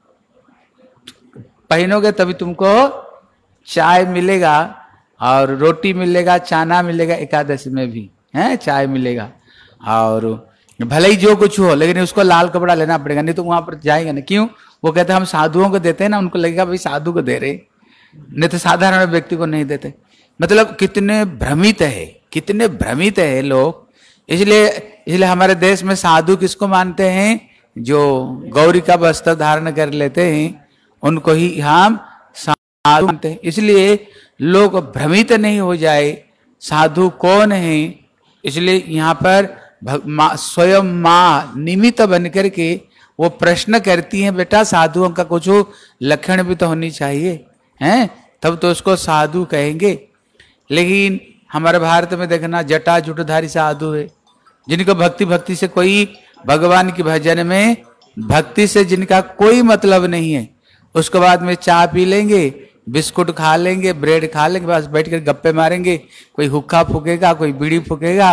पहनोगे तभी तुमको चाय मिलेगा और रोटी मिलेगा, चाना मिलेगा, एकादशी में भी है चाय मिलेगा। और भले ही जो कुछ हो, लेकिन उसको लाल कपड़ा लेना पड़ेगा, नहीं तो वहां पर जाएगा ना। क्यों? वो कहते हैं हम साधुओं को देते हैं ना, उनको लगेगा भाई साधु को दे रहे, नहीं तो साधारण व्यक्ति को नहीं देते। मतलब कितने भ्रमित है, कितने भ्रमित है लोग इसलिए इसलिए हमारे देश में साधु किसको मानते हैं? जो गौरी का वस्त्र धारण कर लेते हैं उनको ही हम साधु मानते हैं। इसलिए लोग भ्रमित नहीं हो जाए साधु कौन है। इसलिए यहाँ पर मा, स्वयं माँ निमित्त बन करके वो प्रश्न करती हैं, बेटा साधुओं का कुछ लक्षण भी तो होनी चाहिए हैं, तब तो उसको साधु कहेंगे। लेकिन हमारे भारत में देखना जटा जुटधारी साधु है, जिनको भक्ति भक्ति से कोई भगवान की भजन में भक्ति से जिनका कोई मतलब नहीं है। उसके बाद में चाय पी लेंगे, बिस्कुट खा लेंगे, ब्रेड खा लेंगे, बस बैठ कर गप्पे मारेंगे, कोई हुक्का फूकेगा, कोई बीड़ी फूकेगा,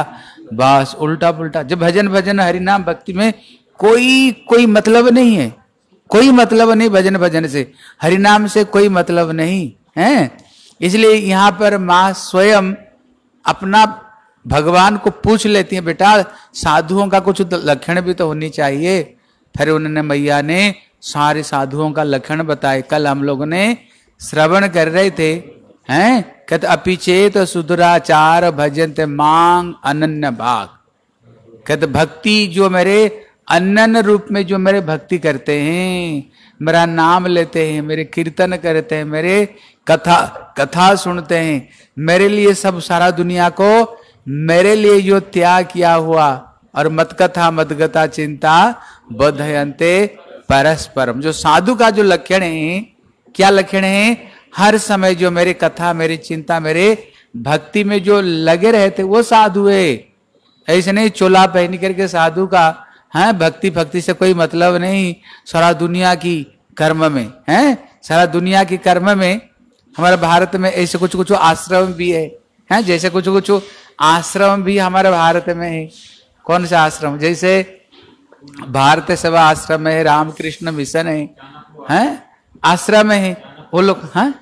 बस उल्टा पुल्टा। जब भजन भजन हरिनाम भक्ति में कोई कोई मतलब नहीं है, कोई मतलब नहीं भजन भजन से, हरिनाम से कोई मतलब नहीं है। इसलिए यहाँ पर माँ स्वयं अपना भगवान को पूछ लेती है, बेटा साधुओं का कुछ लक्षण भी तो होनी चाहिए। फिर उन्होंने मैया ने सारे साधुओं का लक्षण बताए। कल हम लोगों ने श्रवण कर रहे थे, हैं कहते अपिचेत सुदुराचार भजन्ते मांग अनन्य भाग। कहते भक्ति जो मेरे अनन्य रूप में जो मेरे भक्ति करते हैं, मेरा नाम लेते हैं, मेरे कीर्तन करते हैं, मेरे कथा कथा सुनते हैं, मेरे लिए सब सारा दुनिया को मेरे लिए जो त्याग किया हुआ, और मत कथा मदगता चिंता बधयन्ते परस्परम। जो साधु का जो लक्षण है, क्या लक्षण है? हर समय जो मेरे कथा मेरी चिंता मेरे भक्ति में जो लगे रहते वो साधु है। ऐसे नहीं चोला पहन करके साधु का है भक्ति भक्ति से कोई मतलब नहीं, सारा दुनिया की कर्म में है, सारा दुनिया की कर्म में। हमारे भारत में ऐसे कुछ कुछ आश्रम भी है, है जैसे कुछ कुछ आश्रम भी हमारे भारत में है। कौन सा आश्रम? जैसे भारत सेवा आश्रम है, रामकृष्ण मिशन है, हैं आश्रम है वो लोग, हैं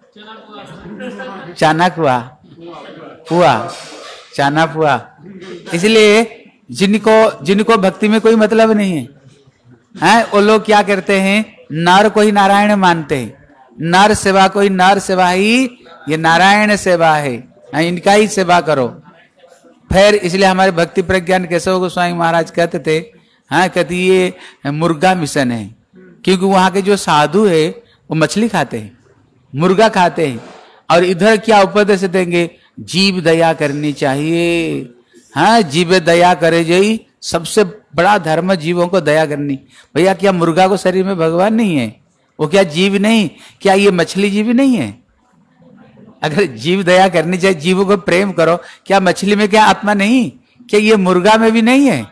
चाणक हुआ हुआ चाणक हुआ। इसलिए जिनको जिनको भक्ति में कोई मतलब नहीं है, हैं वो लोग क्या करते हैं? नर को ही नारायण मानते हैं, नर सेवा कोई नर सेवा ही ये नारायण सेवा है, इनका ही सेवा करो। फिर इसलिए हमारे भक्ति प्रज्ञान केशव गोस्वामी महाराज कहते थे, हाँ कहती ये मुर्गा मिशन है, क्योंकि वहां के जो साधु है वो मछली खाते हैं, मुर्गा खाते हैं, और इधर क्या उपदेश देंगे? जीव दया करनी चाहिए, हाँ जीव दया करे जई, सबसे बड़ा धर्म जीवों को दया करनी। भैया क्या मुर्गा को शरीर में भगवान नहीं है? वो क्या जीव नहीं? क्या ये मछली जीव नहीं है? अगर जीव दया करनी चाहिए, जीवों को प्रेम करो, क्या मछली में क्या आत्मा नहीं? क्या ये मुर्गा में भी नहीं है?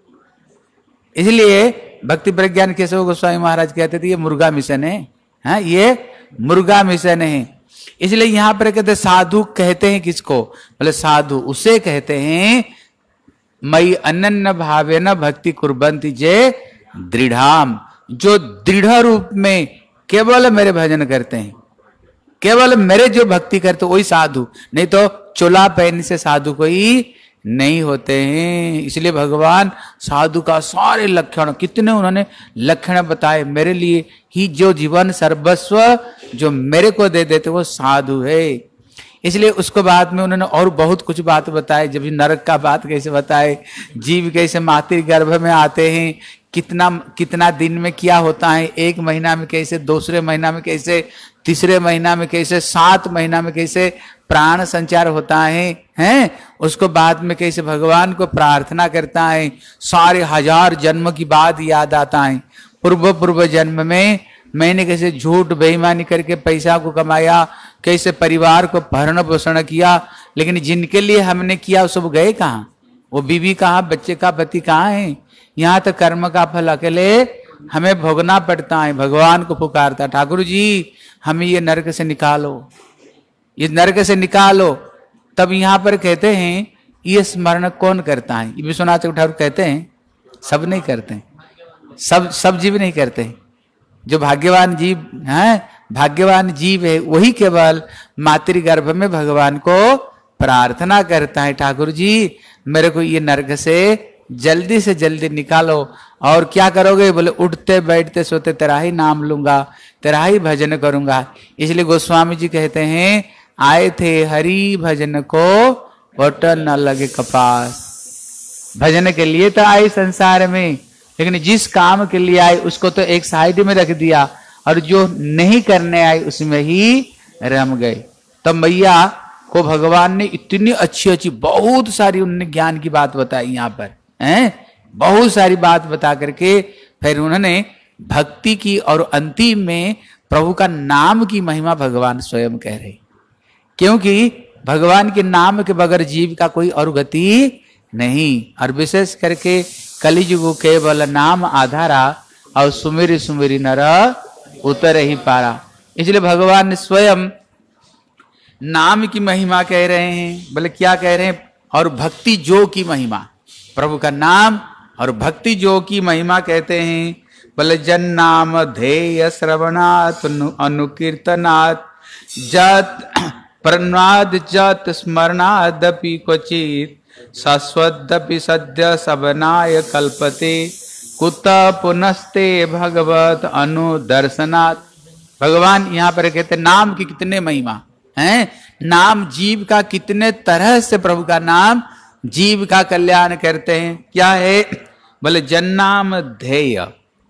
इसलिए भक्ति प्रज्ञान केशव गोस्वामी महाराज कहते थे ये मुर्गा मिशन है, हाँ ये मुर्गा मिशन है। इसलिए यहाँ पर कहते साधु कहते हैं किसको? बोले साधु उसे कहते हैं मई अनन्य भावे न भक्ति कुर्बंती जे दृढ़ाम, जो दृढ़ रूप में केवल मेरे भजन करते हैं, केवल मेरे जो भक्ति करते वही साधु, नहीं तो चोला पहनने से साधु कोई नहीं होते हैं। इसलिए भगवान साधु का सारे लक्षण, कितने उन्होंने लक्षण बताए, मेरे लिए ही जो जीवन सर्वस्व जो मेरे को दे देते वो साधु है। इसलिए उसको बाद में उन्होंने और बहुत कुछ बात बताए, जब नरक का बात कैसे बताए, जीव कैसे मातृ गर्भ में आते हैं, कितना कितना दिन में क्या होता है, एक महीना में कैसे, दूसरे महीना में कैसे, तीसरे महीना में कैसे, सात महीना में कैसे प्राण संचार होता है, हैं उसको बाद में कैसे भगवान को प्रार्थना करता है, सारे हजार जन्म की बात याद आता है। पूर्व पूर्व जन्म में मैंने कैसे झूठ बेईमानी करके पैसा को कमाया, कैसे परिवार को भरण पोषण किया, लेकिन जिनके लिए हमने किया वो सब गए कहाँ? वो बीवी कहाँ, बच्चे का पति कहाँ है? यहाँ तो कर्म का फल अकेले हमें भोगना पड़ता है। भगवान को पुकारता, ठाकुर जी हमें ये नरक से निकालो, ये नरक से निकालो। तब यहाँ पर कहते हैं ये स्मरण कौन करता है? विश्वनाथ ठाकुर कहते हैं सब नहीं करते, सब सब जीव नहीं करते। जो भाग्यवान जीव हैं, भाग्यवान जीव है वही केवल मातृ गर्भ में भगवान को प्रार्थना करता है, ठाकुर जी मेरे को ये नरक से जल्दी से जल्दी निकालो। और क्या करोगे? बोले उठते बैठते सोते तेरा ही नाम लूंगा, तेरा ही भजन करूंगा। इसलिए गोस्वामी जी कहते हैं आए थे हरि भजन को बटन न लगे कपास, भजन के लिए तो आए संसार में, लेकिन जिस काम के लिए आए उसको तो एक साइड में रख दिया और जो नहीं करने आए उसमें ही रम गए। तब मैया को भगवान ने इतनी अच्छी अच्छी बहुत सारी उन्होंने ज्ञान की बात बताई यहाँ पर, हैं बहुत सारी बात बता करके फिर उन्होंने भक्ति की और अंतिम में प्रभु का नाम की महिमा भगवान स्वयं कह रहे, क्योंकि भगवान के नाम के बगैर जीव का कोई और गति नहीं। और विशेष करके कलियुग केवल नाम आधारा और सुमिरी सुमिरी नर उतर ही पारा। इसलिए भगवान ने स्वयं नाम की महिमा कह रहे हैं। बोले क्या कह रहे हैं? और भक्ति जो की महिमा, प्रभु का नाम और भक्ति जो की महिमा कहते हैं। बोले जन नाम ध्येय श्रवणात् अनुकीर्तनात् जत प्रणाद जत स्मरणादपि क्वचित शाश्वतदपि सद्य सबनाय कल्पते कुत पुनस्ते भगवत अनुदर्शनात्। भगवान यहाँ पर कहते नाम की कितने महिमा हैं, नाम जीव का कितने तरह से प्रभु का नाम जीव का कल्याण करते हैं। क्या है? बोले जन्नाम ध्येय,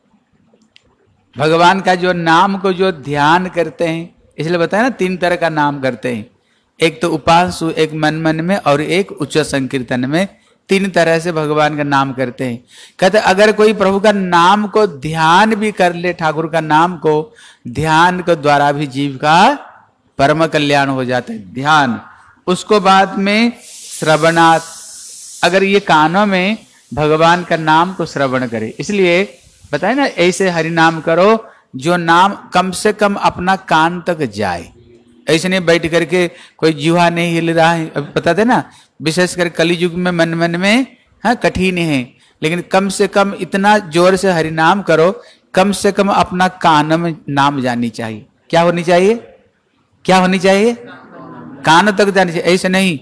भगवान का जो नाम को जो ध्यान करते हैं, इसलिए बताया ना तीन तरह का नाम करते हैं, एक तो उपांशु, एक मन मन में और एक उच्च संकीर्तन में। तीन तरह से भगवान का नाम करते हैं। कहते अगर कोई प्रभु का नाम को ध्यान भी कर ले, ठाकुर का नाम को ध्यान के द्वारा भी जीव का परम कल्याण हो जाता है। ध्यान, उसको बाद में श्रवणात्, अगर ये कानों में भगवान का नाम को श्रवण करे, इसलिए बताए ना ऐसे हरि नाम करो जो नाम कम से कम अपना कान तक जाए। ऐसे नहीं बैठ करके कोई जीवा नहीं हिल रहा है। अभी पता थे ना, विशेषकर कली युग में मन मन में हाँ कठिन है, लेकिन कम से कम इतना जोर से हरि नाम करो, कम से कम अपना कान में नाम जानी चाहिए। क्या होनी चाहिए? क्या होनी चाहिए? कान तक जानी चाहिए। ऐसे नहीं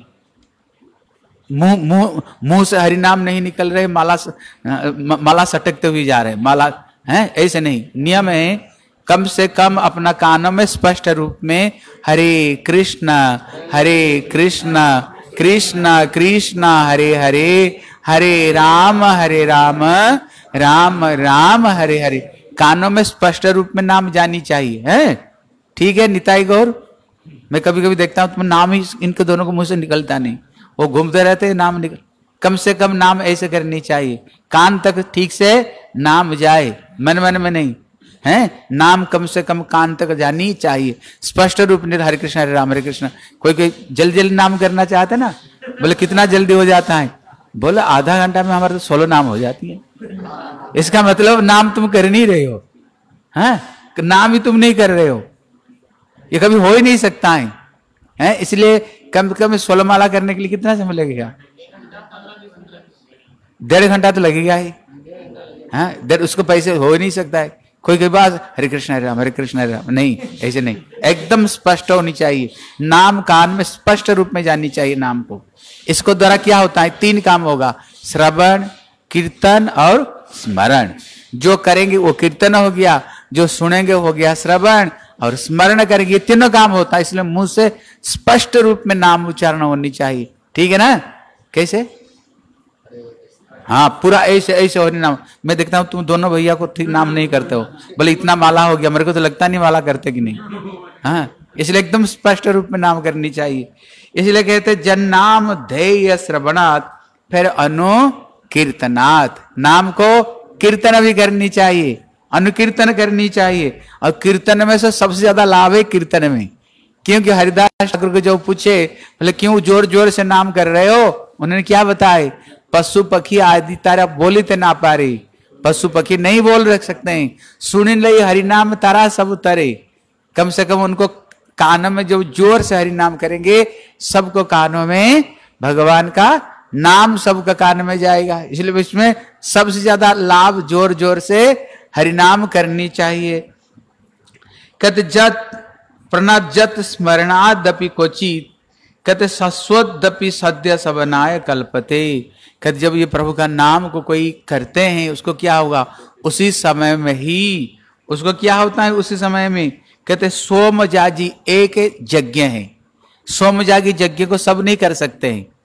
मुंह मुंह मुंह से हरि नाम नहीं निकल रहे, माला माला सटकते हुए जा रहे माला है, ऐसे नहीं। नियम है कम से कम अपना कानों में स्पष्ट रूप में हरे कृष्ण हरे कृष्ण कृष्ण कृष्ण हरे हरे हरे राम हरे राम राम राम हरे हरे, कानों में स्पष्ट रूप में नाम जानी चाहिए है। ठीक है निताई गौर, मैं कभी कभी देखता हूँ तुम नाम ही इनके दोनों को मुंह से निकलता नहीं, वो घूमते रहते हैं नाम निकल। कम से कम नाम ऐसे करनी चाहिए, कान तक ठीक से नाम जाए, मन मन में नहीं है। नाम कम से कम कान तक जानी चाहिए, स्पष्ट रूप में हरे कृष्ण हरे राम हरे कृष्ण। कोई कोई जल्दी जल्दी नाम करना चाहते ना, बोले कितना जल्दी हो जाता है? बोले आधा घंटा में हमारे तो सोलह नाम हो जाती है। इसका मतलब नाम तुम कर नहीं रहे हो, हैं? नाम ही तुम नहीं कर रहे हो, ये कभी हो ही नहीं सकता है, हैं? इसलिए कम से कम सोलह माला करने के लिए कितना समय लगेगा? डेढ़ घंटा तो लगेगा ही, हैं? डेढ़ उसको पैसे हो ही नहीं सकता है। कोई कोई बात हरे कृष्ण हरे राम हरे कृष्ण हरे राम, नहीं ऐसे नहीं, एकदम स्पष्ट होनी चाहिए। नाम कान में स्पष्ट रूप में जानी चाहिए नाम को। इसको द्वारा क्या होता है? तीन काम होगा, श्रवण कीर्तन और स्मरण। जो करेंगे वो कीर्तन हो गया, जो सुनेंगे हो गया श्रवण, और स्मरण करेंगे, ये तीनों काम होता है। इसलिए मुंह से स्पष्ट रूप में नाम उच्चारण होनी चाहिए। ठीक है ना? कैसे? हाँ पूरा ऐसे ऐसे होने नाम। मैं देखता हूँ तुम दोनों भैया को ठीक नाम नहीं करते हो, बोले इतना माला हो गया, मेरे को तो लगता नहीं माला करते कि नहीं। हाँ इसलिए एकदम स्पष्ट रूप में नाम करनी चाहिए। इसलिए कहते जन नाम ध्येय श्रवणात्, फिर अनु कीर्तनात्, नाम को कीर्तन भी करनी चाहिए, अनुकीर्तन करनी चाहिए। और कीर्तन में से सबसे ज्यादा लाभ है कीर्तन में, क्योंकि हरिदास ठाकुर को जो पूछे बोले क्यों जोर जोर से नाम कर रहे हो, उन्होंने क्या बताए? पशु पक्षी आदि तारा बोली ते ना पारे, पशु पक्षी नहीं बोल रख सकते हैं, सुन ले हरिनाम तारा सब उतरे। कम से कम उनको कानों में जो जोर से हरिनाम करेंगे, सबको कानों में भगवान का नाम सबका कान में जाएगा। इसलिए इसमें सबसे ज्यादा लाभ जोर जोर से हरिनाम करनी चाहिए। कत जत प्रणजत स्मरणादपि क्वचित कहते शाश्वतदपि सद्य सबनाय कल्पते। कहते जब ये प्रभु का नाम को कोई करते हैं उसको क्या होगा? उसी समय में ही उसको क्या होता है? उसी समय में कहते सोम जाजी एक यज्ञ है। सोम जागी यज्ञ को सब नहीं कर सकते हैं,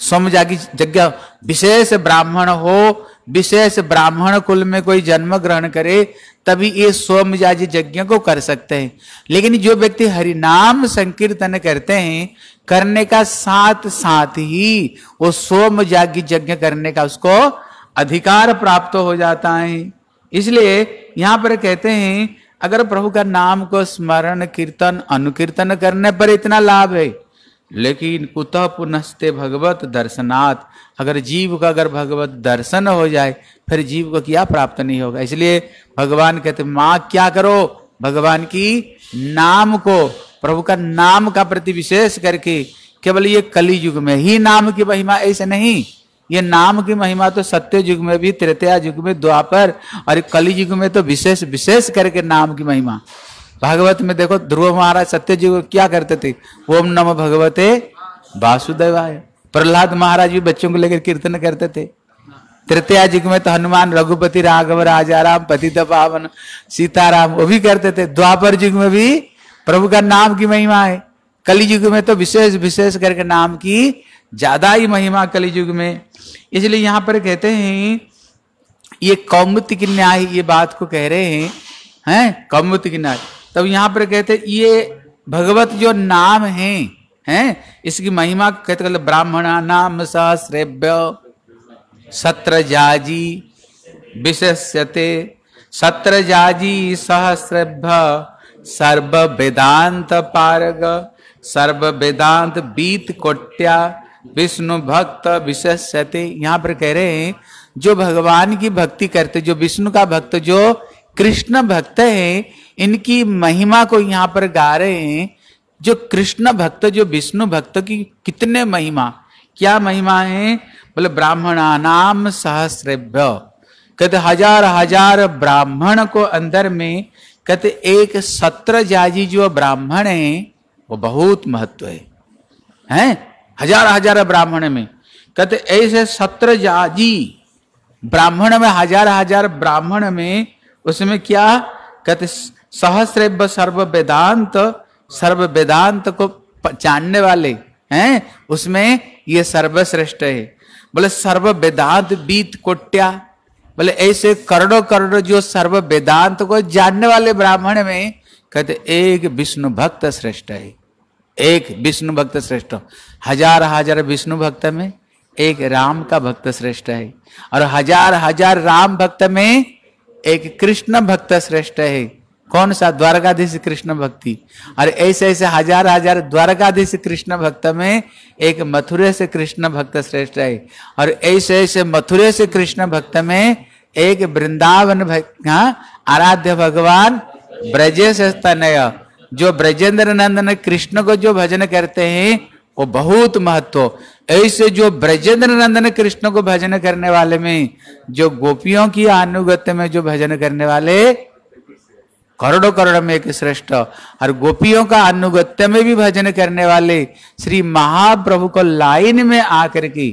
सोमयागी यज्ञ विशेष ब्राह्मण हो, विशेष ब्राह्मण कुल में कोई जन्म ग्रहण करे तभी ये सोमयाजी यज्ञ को कर सकते हैं। लेकिन जो व्यक्ति हरिनाम संकीर्तन करते हैं, करने का साथ साथ ही वो सोमयागी यज्ञ करने का उसको अधिकार प्राप्त हो जाता है। इसलिए यहाँ पर कहते हैं अगर प्रभु का नाम को स्मरण कीर्तन अनुकीर्तन करने पर इतना लाभ है, लेकिन कुतः पुनस्ते भगवत दर्शनात्, अगर जीव का अगर भगवत दर्शन हो जाए फिर जीव को क्या प्राप्त नहीं होगा। इसलिए भगवान कहते माँ क्या करो, भगवान की नाम को, प्रभु का नाम का प्रति विशेष करके, केवल ये कली युग में ही नाम की महिमा ऐसे नहीं, ये नाम की महिमा तो सत्य युग में भी, त्रेता युग में, द्वापर और कली युग में तो विशेष विशेष करके नाम की महिमा। भागवत में देखो ध्रुव महाराज सत्य युग क्या करते थे, ओम नमो भगवते वासुदेवाय। प्रहलाद महाराज भी बच्चों को लेकर कीर्तन करते थे। तृतीया युग में तो हनुमान रघुपति राघव राजा राम पतित पावन सीताराम वो भी करते थे। द्वापर युग में भी प्रभु का नाम की महिमा है। कली युग में तो विशेष विशेष करके नाम की ज्यादा ही महिमा कली युग में। इसलिए यहाँ पर कहते हैं ये कौमुदी की न्याय ये बात को कह रहे हैं, हैं कौमुदी की न्याय। तब यहाँ पर कहते हैं ये भगवत जो नाम है, हैं इसकी महिमा कहते कहते ब्राह्मणा नाम सहस्रेभ्य सत्रजाजी विशेष्यते, सत्रजाजी सहस्रेभ्य सर्व वेदांत पारग, सर्व वेदांत बीत कोट्या विष्णु भक्त विशेष्यते। यहाँ पर कह रहे हैं जो भगवान की भक्ति करते, जो विष्णु का भक्त, जो कृष्ण भक्त है, इनकी महिमा को यहाँ पर गा रहे हैं। जो कृष्ण भक्त, जो विष्णु भक्त की कितने महिमा, क्या महिमा है बोले ब्राह्मणा नाम सहस्रेभ्य, कहते हजार हजार ब्राह्मण को अंदर में, कहते एक सत्रजाजी जो ब्राह्मण है वो बहुत महत्व है, हैं हजार हजार ब्राह्मण में, कहते ऐसे सत्रजाजी ब्राह्मण में, हजार हजार ब्राह्मण में, उसमें क्या कहते सहस्रेभ्य सर्व वेदांत, सर्व वेदांत को जानने वाले हैं, उसमें ये सर्वश्रेष्ठ है। बोले सर्व वेदांत बीत कोट्या, बोले ऐसे करोड़ों करोड़ों जो सर्व वेदांत को जानने वाले ब्राह्मण में, कहते एक विष्णु भक्त श्रेष्ठ है, एक विष्णु भक्त श्रेष्ठ। हजार हजार विष्णु भक्त में एक राम का भक्त श्रेष्ठ है, और हजार हजार राम भक्त में एक कृष्ण भक्त श्रेष्ठ है। कौन सा? द्वारकाधीश कृष्ण भक्ति। और ऐसे ऐसे हजार हजार द्वारकाधीश कृष्ण भक्त में एक मथुरे से कृष्ण भक्त श्रेष्ठ है, और ऐसे ऐसे मथुरे से कृष्ण भक्त में एक वृंदावन आराध्य भगवान ब्रजेश तनय, जो ब्रजेंद्र नंदन कृष्ण को जो भजन करते हैं वो बहुत महत्व। ऐसे जो ब्रजेंद्र नंदन कृष्ण को भजन करने वाले में, जो गोपियों की अनुगत्य में जो भजन करने वाले करोड़ों करोड़ में एक श्रेष्ठ, और गोपियों का अनुगत्य में भी भजन करने वाले श्री महाप्रभु को लाइन में आकर के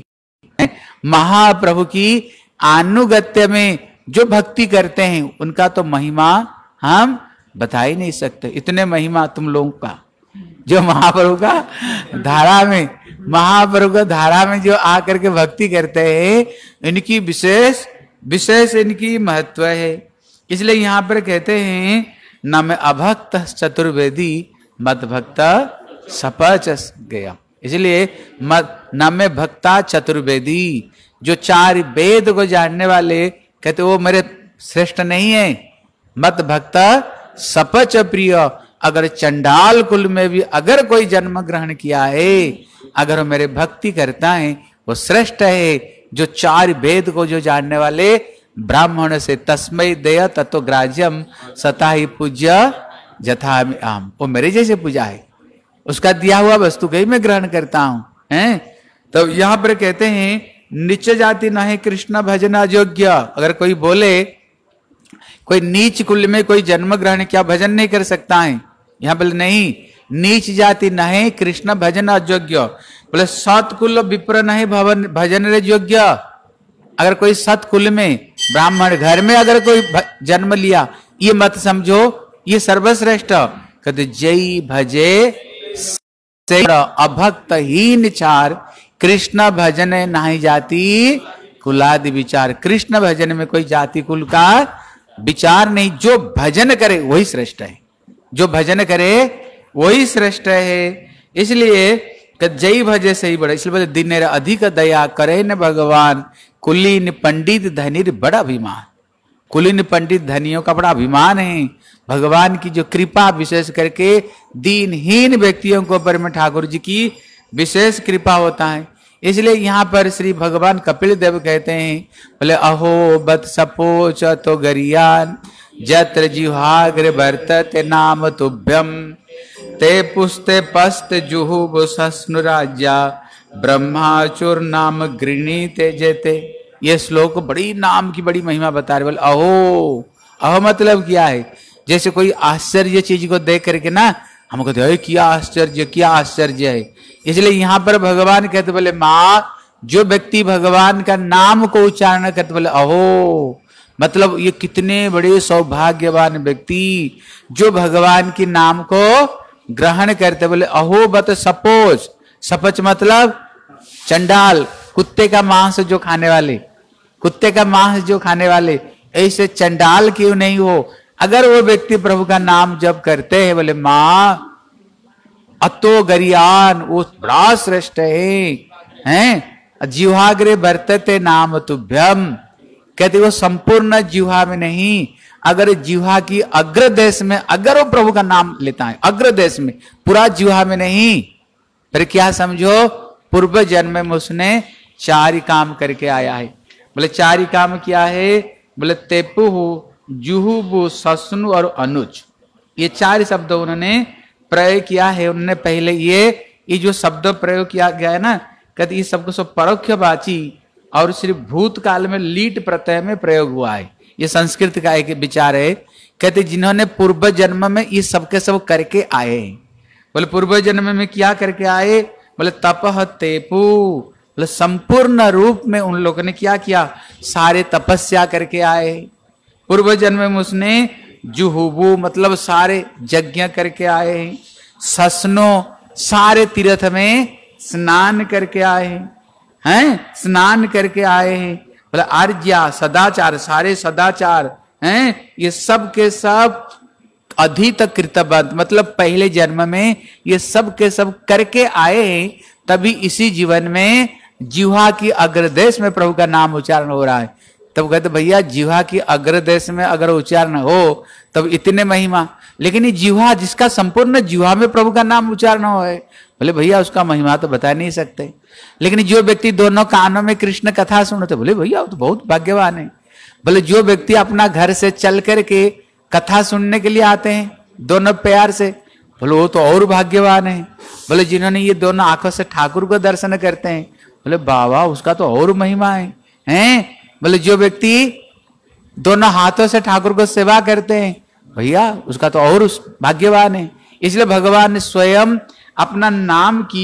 महाप्रभु की अनुगत्य में जो भक्ति करते हैं उनका तो महिमा हम बता ही नहीं सकते। इतने महिमा तुम लोगों का, जो महाप्रभु का धारा में, महाप्रभु का धारा में जो आकर के भक्ति करते हैं, इनकी विशेष विशेष इनकी महत्व है। इसलिए यहाँ पर कहते हैं न में अभक्त चतुर्वेदी मत भक्त सपच गया। इसलिए मत न में भक्ता चतुर्वेदी, जो चार वेद को जानने वाले, कहते वो मेरे श्रेष्ठ नहीं है। मत भक्ता सपच प्रिय, अगर चंडाल कुल में भी अगर कोई जन्म ग्रहण किया है, अगर मेरे भक्ति करता है, वो श्रेष्ठ है। जो चार वेद को जो जानने वाले ब्राह्मण से, तस्मै देय तत्व ग्राह्यम सता ही पूज्य जथा आम, वो मेरे जैसे पूजा है, उसका दिया हुआ वस्तु को ही मैं ग्रहण करता हूं, हैं। तो यहाँ पर कहते हैं नीच जाति न है कृष्ण भजन अयोग्य। अगर कोई बोले कोई नीच कुल में कोई जन्म ग्रहण क्या भजन नहीं कर सकता है, यहाँ बोले नहीं, नीच जाति न है कृष्ण भजन अयोग्य। बोले सतकुल विप्र न है भवन भजन योग्य। अगर कोई सतकुल में ब्राह्मण घर में अगर कोई जन्म लिया, ये मत समझो ये सर्वश्रेष्ठ। कहते जय भजे अभक्तहीन चार, कृष्ण भजन नहीं जाति कुलादि विचार। कृष्ण भजन में कोई जाति कुल का विचार नहीं। जो भजन करे वही श्रेष्ठ है, जो भजन करे वही श्रेष्ठ है। इसलिए जय भजे सही बड़ा, इसलिए दिन अधिक दया करे न भगवान, कुलीन पंडित धनिर बड़ा अभिमान। कुलीन पंडित धनियों का बड़ा अभिमान है। भगवान की जो कृपा विशेष करके दीनहीन व्यक्तियों के ऊपर में ठाकुर जी की विशेष कृपा होता है। इसलिए यहाँ पर श्री भगवान कपिल देव कहते हैं, बोले अहो बत सपोच तो गरियान जत्र जिह्वाग्र वर्तते नाम तुभ्यम ते पुस्ते पस्त जुहुब सस्नुराज्या ब्रह्माचुर नाम गृणीते जेते। ये श्लोक बड़ी नाम की बड़ी महिमा बता रहे। बोले अहो, अहो मतलब क्या है? जैसे कोई आश्चर्य चीज को देख करके ना हम कहते हैं क्या आश्चर्य, क्या आश्चर्य है। इसलिए यहाँ पर भगवान कहते बोले माँ, जो व्यक्ति भगवान का नाम को उच्चारण करते बोले अहो, मतलब ये कितने बड़े सौभाग्यवान व्यक्ति जो भगवान के नाम को ग्रहण करते। बोले अहो बत सपोच, सपच मतलब चंडाल, कुत्ते का मांस जो खाने वाले, कुत्ते का मांस जो खाने वाले, ऐसे चंडाल क्यों नहीं हो अगर वो व्यक्ति प्रभु का नाम जब करते हैं। बोले माँ अतो गरियान, वो बड़ा श्रेष्ठ है, हैं जिह्वाग्रे वर्तते नाम तुभ्यम। कहते वो संपूर्ण जिह्वा में नहीं, अगर जिह्वा की अग्रदेश में अगर वो प्रभु का नाम लेता है, अग्रदेश में, पूरा जिह्वा में नहीं, फिर क्या समझो पूर्व जन्म में उसने चार ही काम करके आया है। बोले चार ही काम क्या है? बोले तेपुहु जुहुबु सस्नु और अनुज, ये चार शब्द उन्होंने प्रयोग किया है। उन्होंने पहले ये ये जो शब्द प्रयोग किया गया है ना, कहते ये सबको सब परोक्षवाची और सिर्फ भूतकाल में लीट प्रत्यय में प्रयोग हुआ है। ये संस्कृत का एक विचार है। कहते जिन्होंने पूर्व जन्म में ये सबके सब करके आए। बोले पूर्व जन्म में क्या करके आए? बोले तपह तेपु, बोले संपूर्ण रूप में उन लोगों ने क्या किया? सारे तपस्या करके आए। पूर्व जन्म में उसने जुहुबु मतलब सारे यज्ञ करके आए हैं। सस्नो सारे तीर्थ में स्नान करके आए हैं, हैं स्नान करके आए हैं। बोले आर्या सदाचार, सारे सदाचार हैं, ये सब के सब अधित कृतवत मतलब पहले जन्म में ये सब के सब करके आए हैं। तभी इसी जीवन में जिह्वा की अग्रदेश में प्रभु का नाम उच्चारण हो रहा है। तब कहते भैया जिह्वा की अग्रदेश में अगर उच्चारण हो तब इतने महिमा, लेकिन ये जिह्वा जिसका संपूर्ण जिह्वा में प्रभु का नाम उच्चारण हो है, बोले भैया उसका महिमा तो बता नहीं सकते। लेकिन जो व्यक्ति दोनों कानों में कृष्ण कथा सुनते, बोले भैया वो तो बहुत भाग्यवान है। बोले जो व्यक्ति अपना घर से चल करके कथा सुनने के लिए आते हैं दोनों प्यार से, बोले वो तो और भाग्यवान है। बोले जिन्होंने ये दोनों आंखों से ठाकुर को दर्शन करते हैं, बोले बाबा उसका तो और महिमा है, हैं। बोले जो व्यक्ति दोनों हाथों से ठाकुर को सेवा करते हैं, भैया उसका तो और भाग्यवान है। इसलिए भगवान ने स्वयं अपना नाम की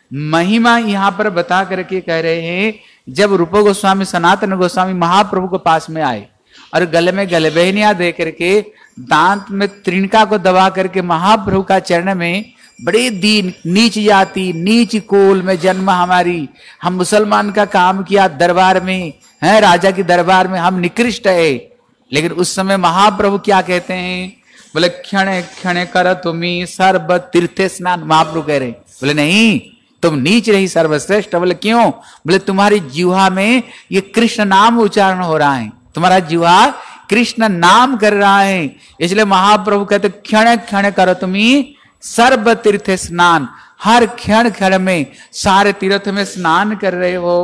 महिमा यहाँ पर बता करके कह रहे हैं। जब रूप गोस्वामी सनातन गोस्वामी महाप्रभु के पास में आए और गले में गलबेहनिया दे करके दांत में त्रिणका को दबा करके महाप्रभु का चरण में, बड़े दीन नीच जाति नीच कुल में जन्म हमारी, हम मुसलमान का काम किया दरबार में है, राजा की दरबार में हम निकृष्ट है। लेकिन उस समय महाप्रभु क्या कहते हैं? बोले क्षण क्षण कर तुम्ही सर्व तीर्थे स्नान। महाप्रभु कह रहे बोले नहीं तुम नीच रही सर्वश्रेष्ठ। बोले क्यों? बोले तुम्हारी जिह्वा में ये कृष्ण नाम उच्चारण हो रहा है, तुम्हारा जिह्वा कृष्ण नाम कर रहा है। इसलिए महाप्रभु कहते क्षण क्षण करो तुम्ही सर्व तीर्थ स्नान, हर क्षण क्षण में सारे तीर्थ में स्नान कर रहे हो।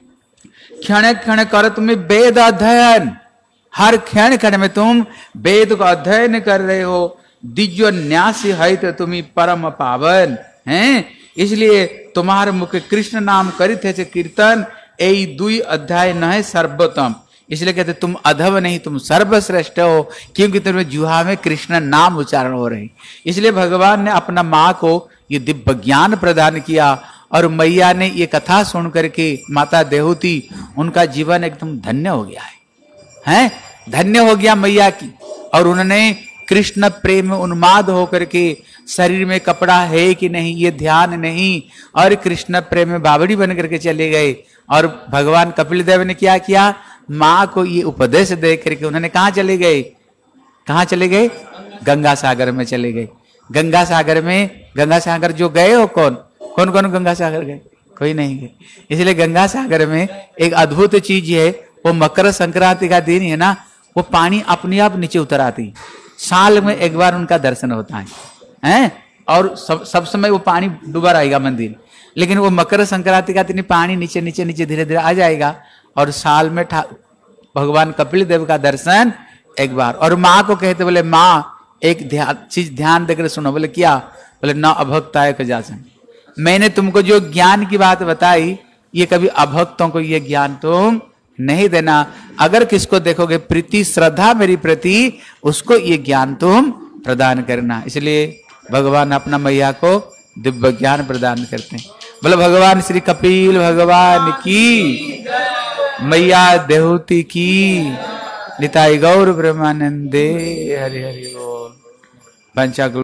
क्षण क्षण करो तुम्हें वेद अध्ययन, हर क्षण क्षण में तुम वेद को अध्ययन कर रहे हो। दिव्य न्यास है तो तुम्हें परम पावन हैं। इसलिए तुम्हारे मुख कृष्ण नाम करित है कीर्तन, ए दुई अध्याय न है सर्वोत्तम। इसलिए कहते तुम अधव नहीं तुम सर्वश्रेष्ठ हो, क्योंकि तुम्हें जुहा में कृष्ण नाम उच्चारण हो रहे। इसलिए भगवान ने अपना माँ को ये दिव्य ज्ञान प्रदान किया और मैया ने ये कथा सुन करके माता देहूती उनका जीवन एकदम धन्य हो गया है, हैं धन्य हो गया मैया की। और उन्होंने कृष्ण प्रेम में उन्माद होकर के शरीर में कपड़ा है कि नहीं ये ध्यान नहीं, और कृष्ण प्रेम में बावड़ी बन करके चले गए। और भगवान कपिल देव ने क्या किया, माँ को ये उपदेश दे करके उन्होंने कहाँ चले गए, कहाँ चले गए, गंगा सागर में चले गए। गंगा सागर में, गंगा सागर जो गए हो कौन कौन कौन गंगा सागर गए, कोई नहीं गए। इसलिए गंगा सागर में एक अद्भुत चीज है, वो मकर संक्रांति का दिन है ना, वो पानी अपने आप नीचे उतर आती, साल में एक बार उनका दर्शन होता है, हैं? और सब सब समय वो पानी डूबा रहेगा मंदिर, लेकिन वो मकर संक्रांति का दिन पानी नीचे नीचे नीचे धीरे धीरे आ जाएगा, और साल में भगवान कपिल देव का दर्शन एक बार। और माँ को कहते, बोले माँ एक ध्यान चीज ध्यान देकर सुनो। बोले क्या, बोले न अभक्ताय का जासन, मैंने तुमको जो ज्ञान की बात बताई ये कभी अभक्तों को ये ज्ञान तुम नहीं देना, अगर किसको देखोगे प्रीति श्रद्धा मेरी प्रति, उसको ये ज्ञान तुम प्रदान करना। इसलिए भगवान अपना मैया को दिव्य ज्ञान प्रदान करते हैं। बोले भगवान श्री कपिल भगवान की, मैया देहूती की, निताई गौर ब्रह्मानंदे, हरि हरि बोल। पंचाग्र